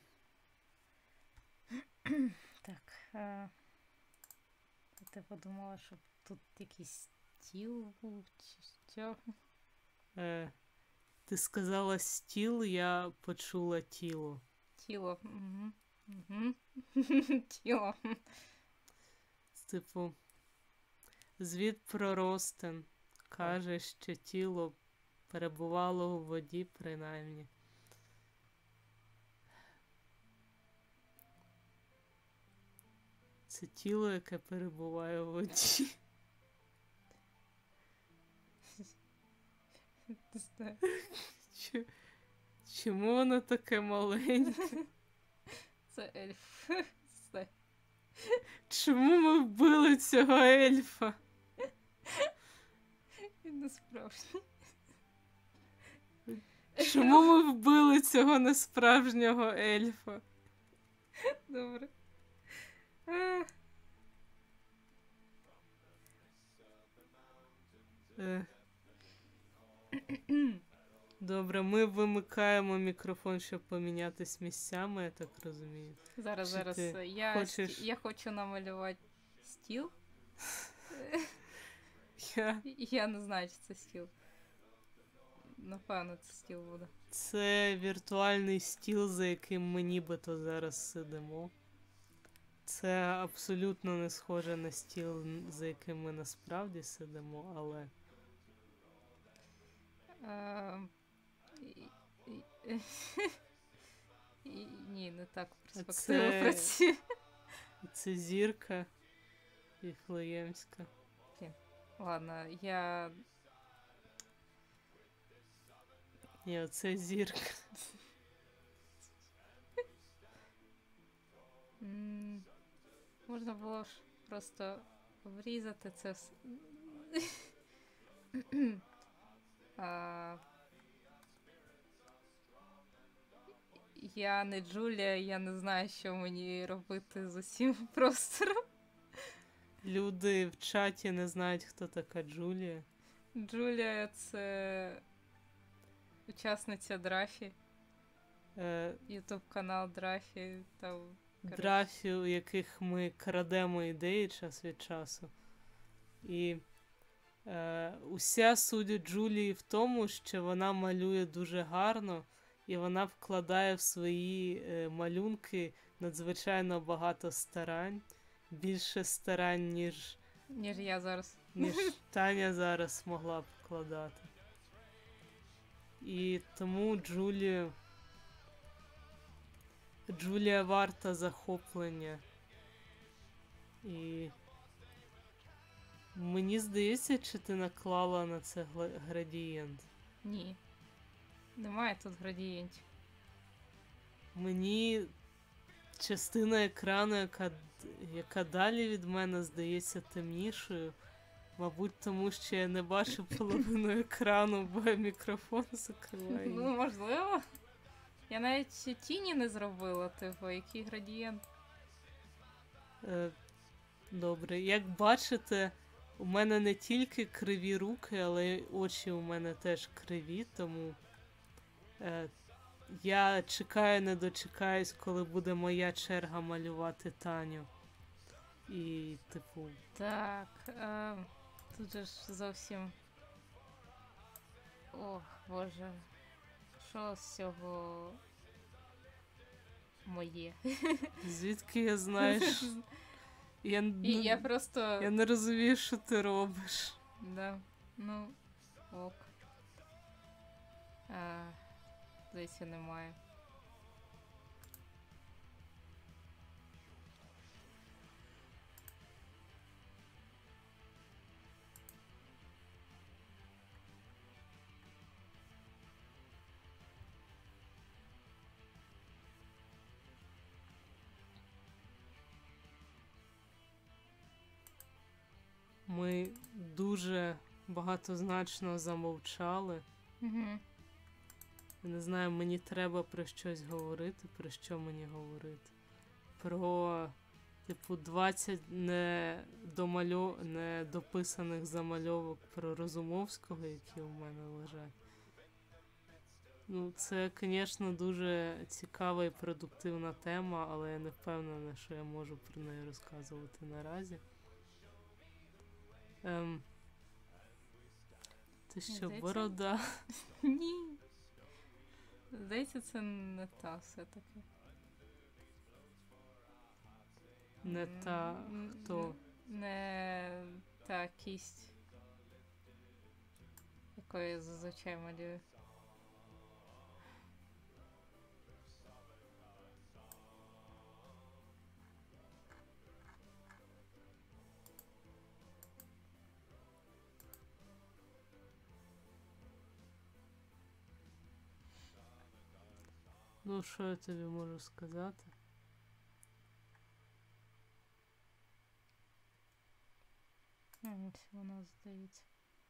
S2: Так. А... Ти подумала, щоб тут якийсь стіл був чи що?
S1: е, Ти сказала стіл, я почула тіло.
S2: Тіло. Угу. Угу. Тіло.
S1: Типу, звіт про Ростен каже, що тіло перебувало у воді, принаймні. Це тіло, яке перебуває у воді.
S2: Не знаю.
S1: Чо- Чому воно таке маленьке?
S2: Це ельф. Це
S1: Чому ми вбили цього ельфа?
S2: він не справжній.
S1: Чому ми вбили цього несправжнього ельфа?
S2: Добре. А,
S1: Е, Добре, ми вимикаємо мікрофон, щоб помінятись місцями, я так розумію.
S2: Зараз,
S1: Чи
S2: зараз.
S1: ти
S2: Я,
S1: хочеш-
S2: сті- я хочу намалювати стіл.
S1: Я...
S2: Я не знаю, чи це стіл. Напевно, це стіл буде.
S1: Це віртуальний стіл, за яким ми нібито зараз сидимо. Це абсолютно не схоже на стіл, за яким ми насправді сидимо, але
S2: Е, і- і- і- Ні, не так перспектива
S1: Це-
S2: працює.
S1: це зірка Віфлеємська.
S2: Ладно, я.
S1: Ні, оце зірка.
S2: М, Можна було ж просто врізати це все. А, Я не Джулія, я не знаю, що мені робити з усім простором.
S1: Люди в чаті не знають, хто така Джулія.
S2: Джулія це учасниця Драфі,
S1: Е,
S2: ютуб канал Драфі. Там, коротше,
S1: Драфі, у яких ми крадемо ідеї час від часу. І е, уся суть Джулії в тому, що вона малює дуже гарно, і вона вкладає в свої е, малюнки надзвичайно багато старань. Більше старань, ніж,
S2: ніж я зараз.
S1: ніж Таня зараз могла б вкладати. І тому Джулію Джулія варта захоплення. І мені здається, чи ти наклала на це гла- градієнт.
S2: Ні. Немає тут градієнтів.
S1: Мені частина екрану, яка, д- яка далі від мене здається темнішою. Мабуть, тому що я не бачу половину екрану, бо я мікрофон закриваю.
S2: Ну, можливо. Я навіть тіні не зробила, типу, який градієнт.
S1: Е, Добре, як бачите, у мене не тільки криві руки, але й очі у мене теж криві, тому е, я чекаю, не дочекаюсь, коли буде моя черга малювати Таню. І, типу,
S2: Так. Е, тут же ж зовсім. Ох, боже. Що з цього моє?
S1: звідки я знаю, що... Я,
S2: І
S1: ну,
S2: я просто.
S1: я не розумію, що ти робиш.
S2: Да. Ну, ок. А, здається, немає.
S1: Ми дуже багатозначно замовчали.
S2: Угу.
S1: Я не знаю, мені треба про щось говорити, про що мені говорити. Про, типу, двадцять не, домальо... не дописаних замальовок про Розумовського, які у мене лежать. Ну, це, звісно, дуже цікава і продуктивна тема, але я не впевнена, що я можу про неї розказувати наразі. Ем... Ти що,
S2: Здається,
S1: борода?
S2: Ні. Здається, це не та все-таки.
S1: Не та
S2: М,
S1: хто?
S2: Не та кість, якою я зазвичай малюю.
S1: Ну, що я тобі можу сказати?
S2: М, Ось воно здається.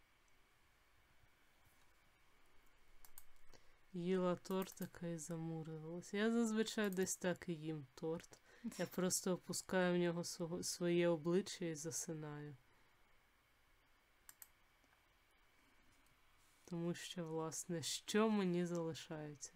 S1: Їла тортика і замурилась. Я зазвичай десь так і їм торт. Я просто опускаю в нього свого- своє обличчя і засинаю. Тому що, власне, що мені залишається?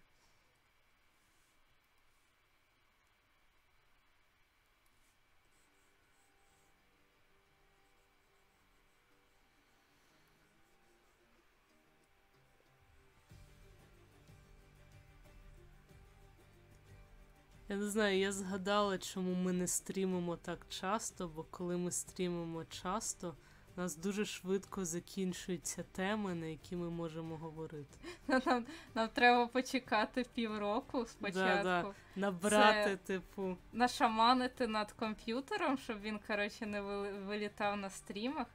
S1: Я не знаю, я згадала, чому ми не стрімимо так часто, бо коли ми стрімимо часто, у нас дуже швидко закінчуються теми, на які ми можемо говорити.
S2: Нам, нам треба почекати півроку спочатку.
S1: Да, да. Набрати,
S2: Це
S1: типу.
S2: Нашаманити над комп'ютером, щоб він, коротше, не вили- вилітав на стрімах.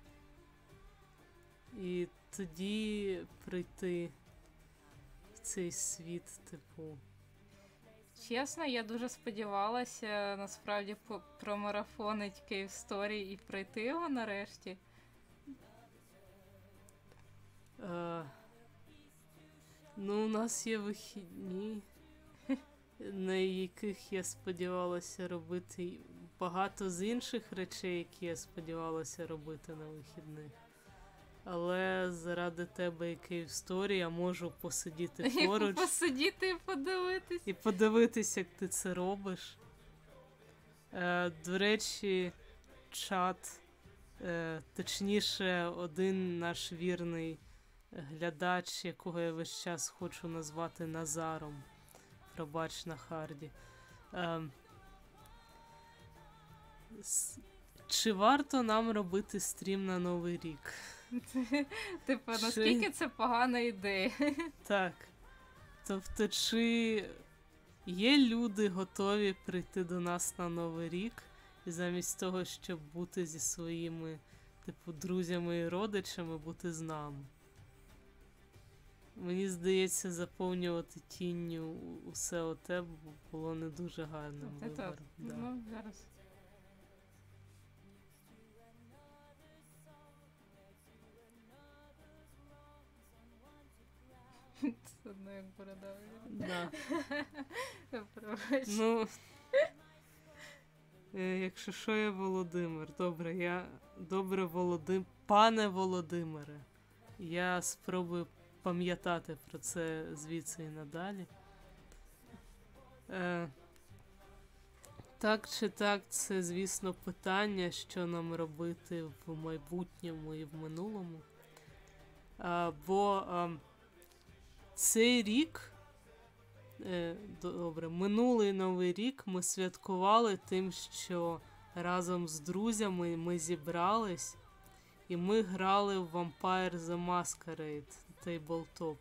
S1: І тоді прийти в цей світ, типу.
S2: Чесно, я дуже сподівалася насправді по- промарафонить Київсторі і пройти його нарешті.
S1: Е, ну, у нас є вихідні, на яких я сподівалася робити багато з інших речей, які я сподівалася робити на вихідних. Але заради тебе і Київсторі я можу посидіти поруч
S2: Посидіти і подивитись.
S1: і подивитися, як ти це робиш. Е, до речі, чат, е, точніше, один наш вірний глядач, якого я весь час хочу назвати Назаром, пробач на харді. Е, с- чи варто нам робити стрім на Новий рік?
S2: Типу,
S1: Чи-
S2: наскільки це погана ідея?
S1: Так. Тобто, чи є люди готові прийти до нас на Новий рік, і замість того, щоб бути зі своїми, типу, друзями і родичами, бути з нами? Мені здається, заповнювати тінню усе оте було не дуже гарним
S2: Це то.
S1: вибором. Да.
S2: Ну, зараз. Це одно як борода.
S1: Да.
S2: Пробач.
S1: Ну, е, якщо що, я Володимир. Добре, я добре Володим... Пане Володимире, я спробую пам'ятати про це звідси і надалі. Е, так чи так, це, звісно, питання, що нам робити в майбутньому і в минулому. А, бо а, цей рік, е, добре, минулий Новий рік ми святкували тим, що разом з друзями ми зібрались і ми грали в Vampire the Masquerade Tabletop.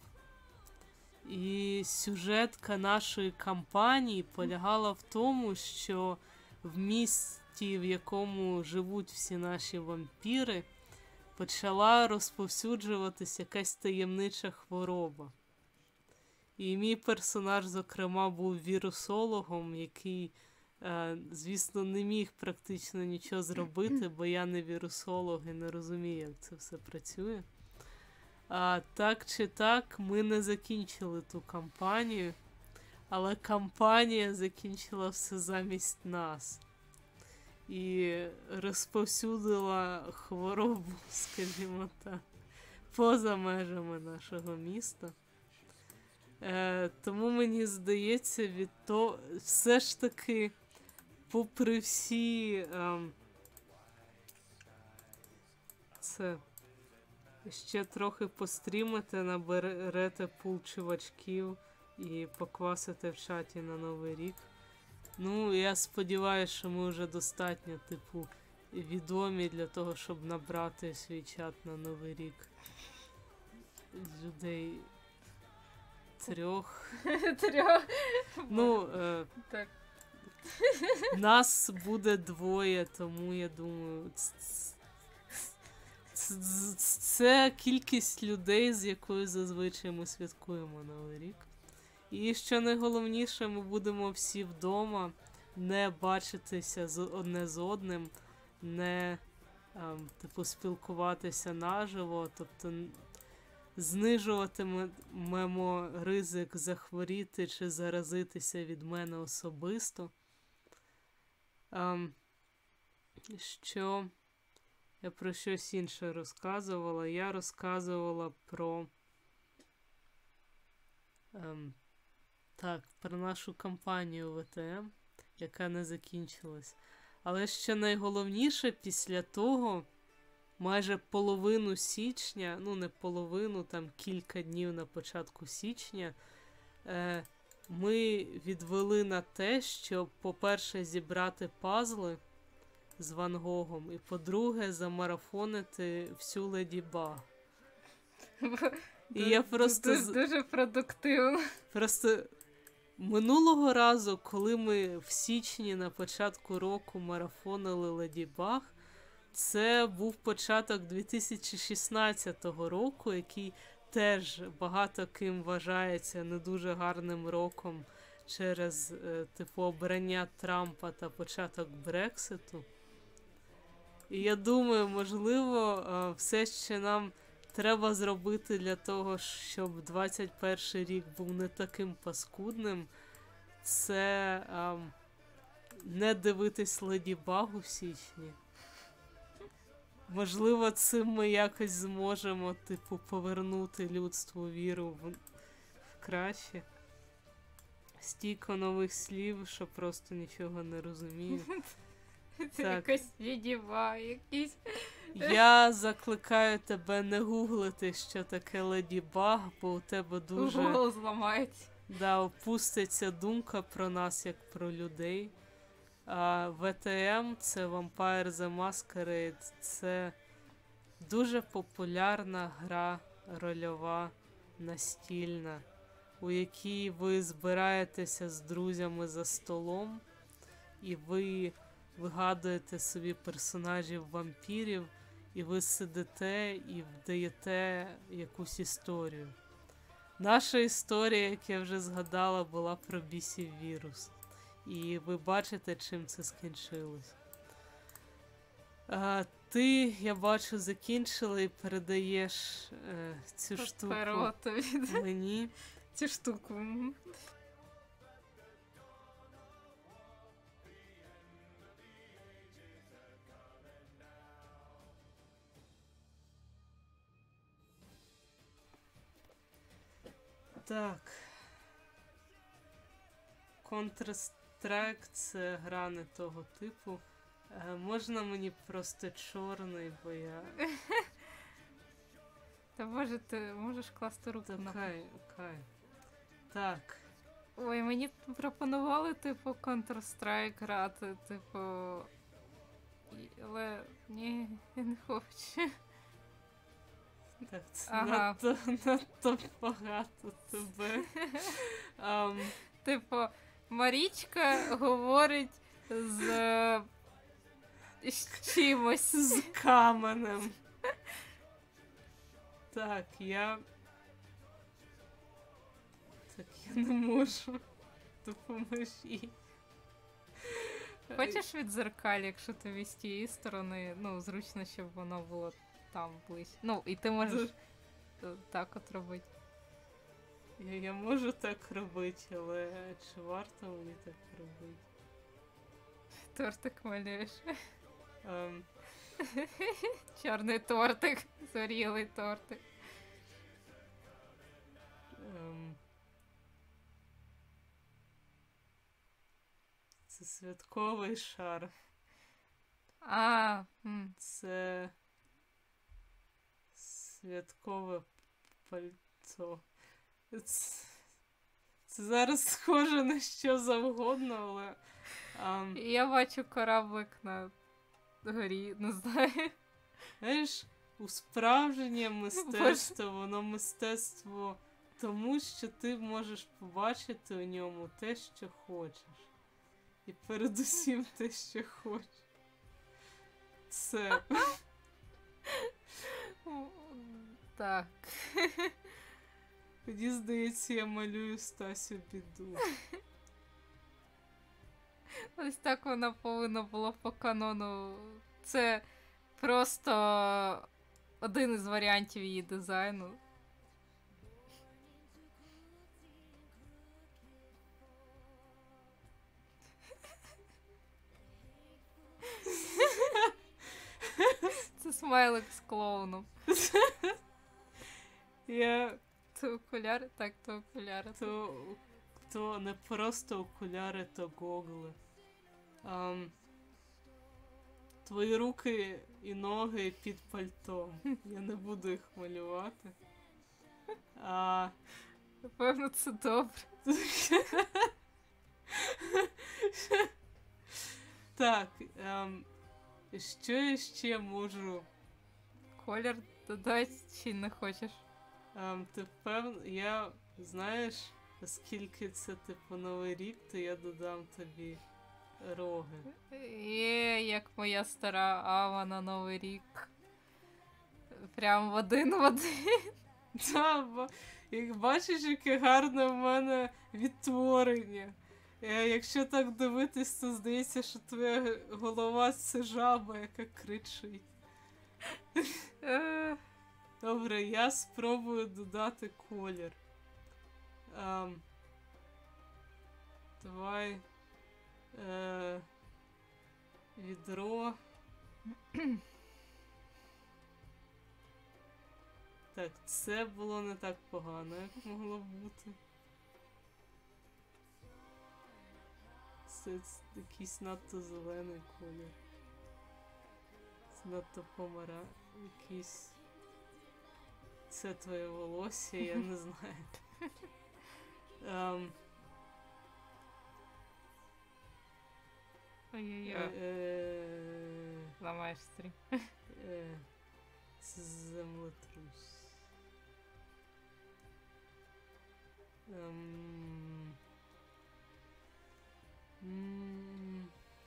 S1: І сюжетка нашої кампанії полягала в тому, що в місті, в якому живуть всі наші вампіри, почала розповсюджуватись якась таємнича хвороба. І мій персонаж, зокрема, був вірусологом, який, е, звісно, не міг практично нічого зробити, бо я не вірусолог і не розумію, як це все працює. А так чи так, ми не закінчили ту кампанію, але кампанія закінчила все замість нас. І розповсюдила хворобу, скажімо так, поза межами нашого міста. Е, тому мені здається, від того, все ж таки, попри всі е, це ще трохи пострімити, наберете пул чувачків і поквасите в чаті на Новий рік. Ну, я сподіваюся, що ми вже достатньо, типу, відомі для того, щоб набрати свій чат на Новий рік. Людей трьох.
S2: Трьох.
S1: Ну, е,
S2: Так.
S1: нас буде двоє, тому я думаю, ц- ц- ц- ц- це кількість людей, з якою зазвичай ми святкуємо Новий рік. І що найголовніше, ми будемо всі вдома, не бачитися з одне з одним, не ем, типу, спілкуватися наживо, тобто н- знижуватимемо ризик захворіти чи заразитися від мене особисто. Ем, що я про щось інше розказувала? Я розказувала про Ем, так, про нашу кампанію В Т М, яка не закінчилась. Але ще найголовніше, після того, майже половину січня, ну не половину, там кілька днів на початку січня, е, ми відвели на те, щоб, по-перше, зібрати пазли з Ван Гогом, і, по-друге, замарафонити всю Леді Баг. І я просто... з-
S2: Дуже продуктивно.
S1: Просто минулого разу, коли ми в січні на початку року марафонили Леді Баг, це був початок дві тисячі шістнадцятого року, який теж багато ким вважається не дуже гарним роком через е, типу обрання Трампа та початок Брекситу. І я думаю, можливо, е, все ще нам треба зробити для того, щоб двадцять перший рік був не таким паскудним. Це е, не дивитись Леді Баг у січні. Можливо, цим ми якось зможемо, типу, повернути людству віру в, в краще. Стільки нових слів, що просто нічого не розумію.
S2: Це
S1: Так.
S2: якась відіва, якісь.
S1: Я закликаю тебе не гуглити, що таке Леді Баг, бо у тебе дуже
S2: Голос зламається.
S1: да, опуститься думка про нас, як про людей. А В Т М, це Vampire the Masquerade, це дуже популярна гра рольова, настільна, у якій ви збираєтеся з друзями за столом, і ви вигадуєте собі персонажів вампірів, і ви сидите і вдаєте якусь історію. Наша історія, як я вже згадала, була про бісів вірус. І ви бачите, чим це скінчилось. А, ти, я бачу, закінчила і передаєш е, цю штуку
S2: Перо тобі.
S1: мені.
S2: Цю штуку. Мгм.
S1: Так. Counter-Strike — це гра не того типу. Е, можна мені просто чорний, бо я...
S2: Та боже, ти можеш класти руку на.
S1: Кай, кай. Так.
S2: Ой, мені пропонували, типу, Counter-Strike грати, типу. І- Але ні, я не хочу.
S1: Так, це
S2: Ага.
S1: надто, надто багато тебе. Ам,
S2: Типу, Марічка говорить з, е, з чимось.
S1: з каменем. Так, я... Так, я не можу. Допоможі.
S2: Хочеш відзеркаль, якщо тобі з тієї сторони, ну, зручно, щоб воно було там ближче. Ну, і ти можеш е, так от робити.
S1: Я, я можу так робити, але чи варто мені так робити?
S2: Тортик малюєш.
S1: Ем,
S2: Чорний тортик, зорілий тортик.
S1: ем, це святковий шар.
S2: А, м.
S1: Це святкове пальто. Це, це зараз схоже на що завгодно, але. ам,
S2: Я бачу кораблик на горі, не знаю.
S1: знаєш, у справжнє мистецтво, воно мистецтво тому, що ти можеш побачити у ньому те, що хочеш. І передусім те, що хочеш. Це.
S2: Так.
S1: Тоді, здається, я малюю Стасю Біду.
S2: Ось так вона повинна була по канону. Це просто один із варіантів її дизайну. Це смайлик з клоуном.
S1: Я
S2: То окуляри? Так, то окуляри.
S1: То, то не просто окуляри, то гогли. Ам, твої руки і ноги під пальтом. Я не буду їх малювати. А,
S2: Напевно, це добре.
S1: так, ем, що я ще можу?
S2: Колір додати чи не хочеш?
S1: Ем, ти впевнений? Я, знаєш, оскільки це типу Новий рік, то я додам тобі роги.
S2: Є, як моя стара Ава на Новий рік. Прям в один в один.
S1: Та, бо, як бачиш, яке гарне в мене відтворення. Е, якщо так дивитись, то здається, що твоя голова це жаба, яка кричить.
S2: Е,
S1: Добре, я спробую додати колір. Ем, давай. Е, відро. Так, це було не так погано, як могло б бути. Це, це якийсь надто зелений колір. Це надто помара. Якийсь. Це твоє волосся, я не знаю. Ем,
S2: Ой-ой-ой,
S1: е,
S2: ламаєш стрім.
S1: е, Це землетрус. Ем, м,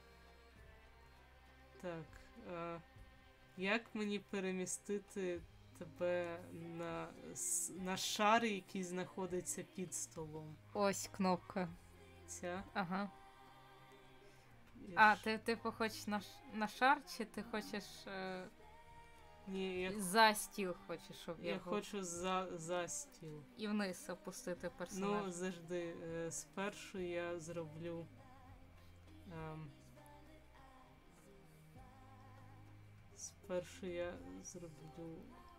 S1: Так. А, як мені перемістити тебе на, с- на шар, який знаходиться під столом?
S2: Ось кнопка.
S1: Ця?
S2: Ага.
S1: Я
S2: А,
S1: ж-
S2: ти типу хочеш на, ш- на шар, чи ти хочеш е,
S1: Ні, я,
S2: за стіл хочеш, щоб
S1: я
S2: його
S1: хочу за, за стіл.
S2: і вниз опустити
S1: Ну,
S2: персонаж.
S1: завжди. е, Спершу я зроблю. ем, Спершу я зроблю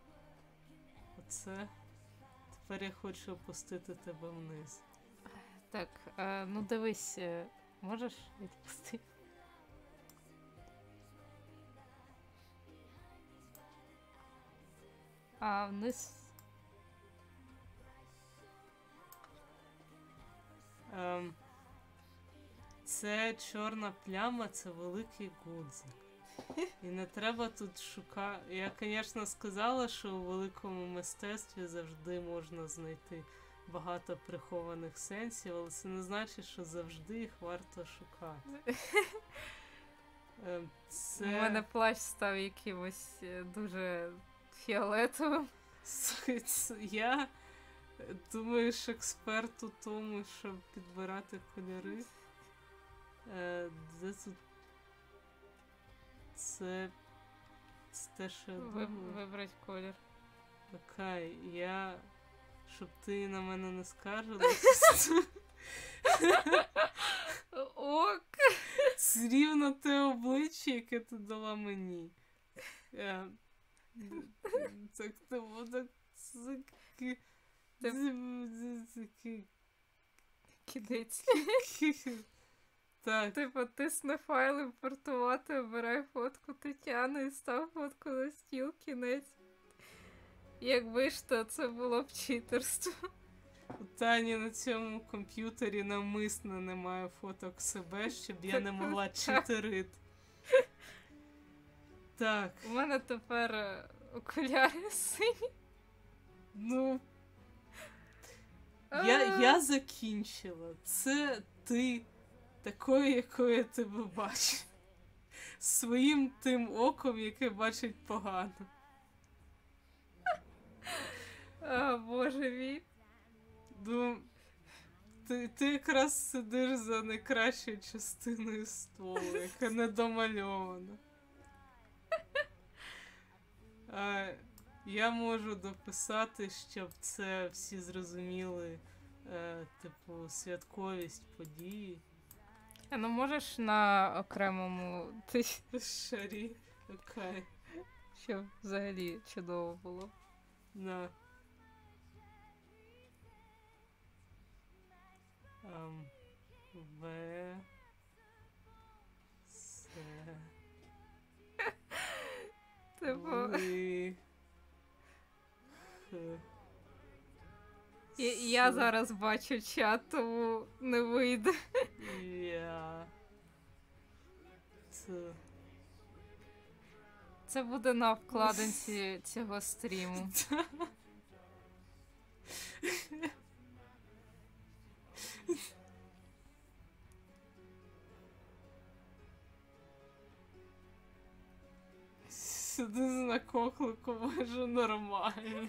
S1: оце. Тепер я хочу опустити тебе вниз.
S2: Так, е, ну дивись, е, можеш відпустити? А вниз.
S1: Ем, це чорна пляма, це великий гудзик. І не треба тут шукати. Я, звісно, сказала, що у великому мистецтві завжди можна знайти багато прихованих сенсів, але це не значить, що завжди їх варто шукати. Ем, Це...
S2: У мене плащ став якимось е, дуже фіолетовим.
S1: Слухай, це- Я думаєш, експерт у тому, щоб підбирати кольори. Е, де тут? Це. Це те, що я
S2: Ви,
S1: думаю.
S2: вибрати колір.
S1: Окей, я. Щоб ти на мене не скаржилась.
S2: Ок!
S1: Це рівно те обличчя, яке ти дала мені. Е, Так тому так.
S2: Ти- Кидець.
S1: Так,
S2: Типу, тисни файл імпортувати, обирай фотку Тетяни і став фотку на стіл, кінець. Якби ж то це було б читерство.
S1: у Тані на цьому комп'ютері навмисно немає фоток себе, щоб я не могла читерити. Так,
S2: У мене тепер е, окуляри сині.
S1: ну. Я, я закінчила. Це ти, такою, якою я тебе бачу. Своїм тим оком, яке бачить погано.
S2: А, боже мій.
S1: Ну, ти, ти якраз сидиш за найкращою частиною столу, яка недомальована. А, я можу дописати, щоб це всі зрозуміли, е, типу, святковість події.
S2: А ну можеш на окремому ти,
S1: Шарі. Окей.
S2: щоб взагалі чудово було.
S1: На. В. С.
S2: Типу,
S1: Ви. Х.
S2: я, я
S1: С.
S2: зараз бачу чат, тому не вийде.
S1: Я. Т.
S2: Це буде на вкладинці цього стріму.
S1: Сиди на коклику, може нормально.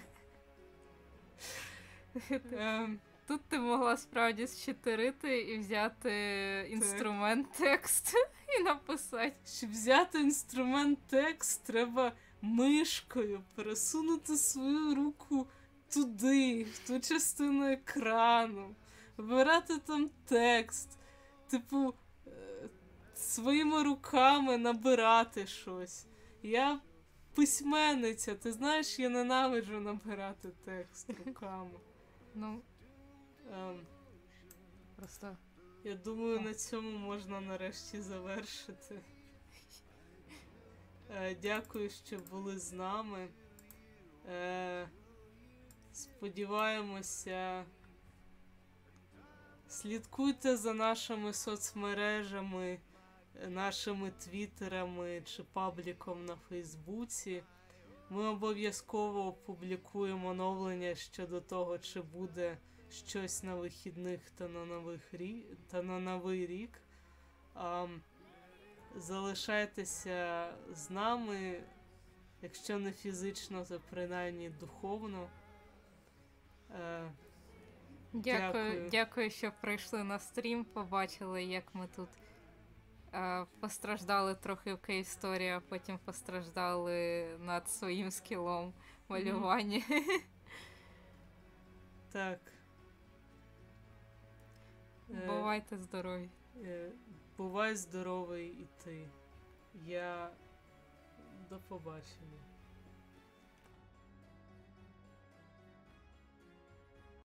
S1: Ем,
S2: Тут ти могла справді зчитерити і взяти інструмент текст і написати.
S1: Щоб взяти інструмент текст, треба мишкою пересунути свою руку туди, в ту частину екрану, вибирати там текст, типу, е, своїми руками набирати щось. Я письменниця, ти знаєш, я ненавиджу набирати текст руками.
S2: Ну,
S1: Ем,
S2: просто.
S1: я думаю, на цьому можна нарешті завершити. Е, дякую, що були з нами. Е, сподіваємося, слідкуйте за нашими соцмережами, е, нашими твіттерами чи пабліком на Фейсбуці. Ми обов'язково опублікуємо оновлення щодо того, чи буде щось на вихідних та на, нових рі... та на новий рік. А, залишайтеся з нами, якщо не фізично, то принаймні духовно. Е,
S2: Дякую,
S1: Дякую.
S2: дякую, що прийшли на стрім, побачили, як ми тут е, постраждали трохи в Київсторі, а потім постраждали над своїм скілом малювання.
S1: так. Е,
S2: Бувайте здорові.
S1: е, бувай здоровий і ти. Я до побачення.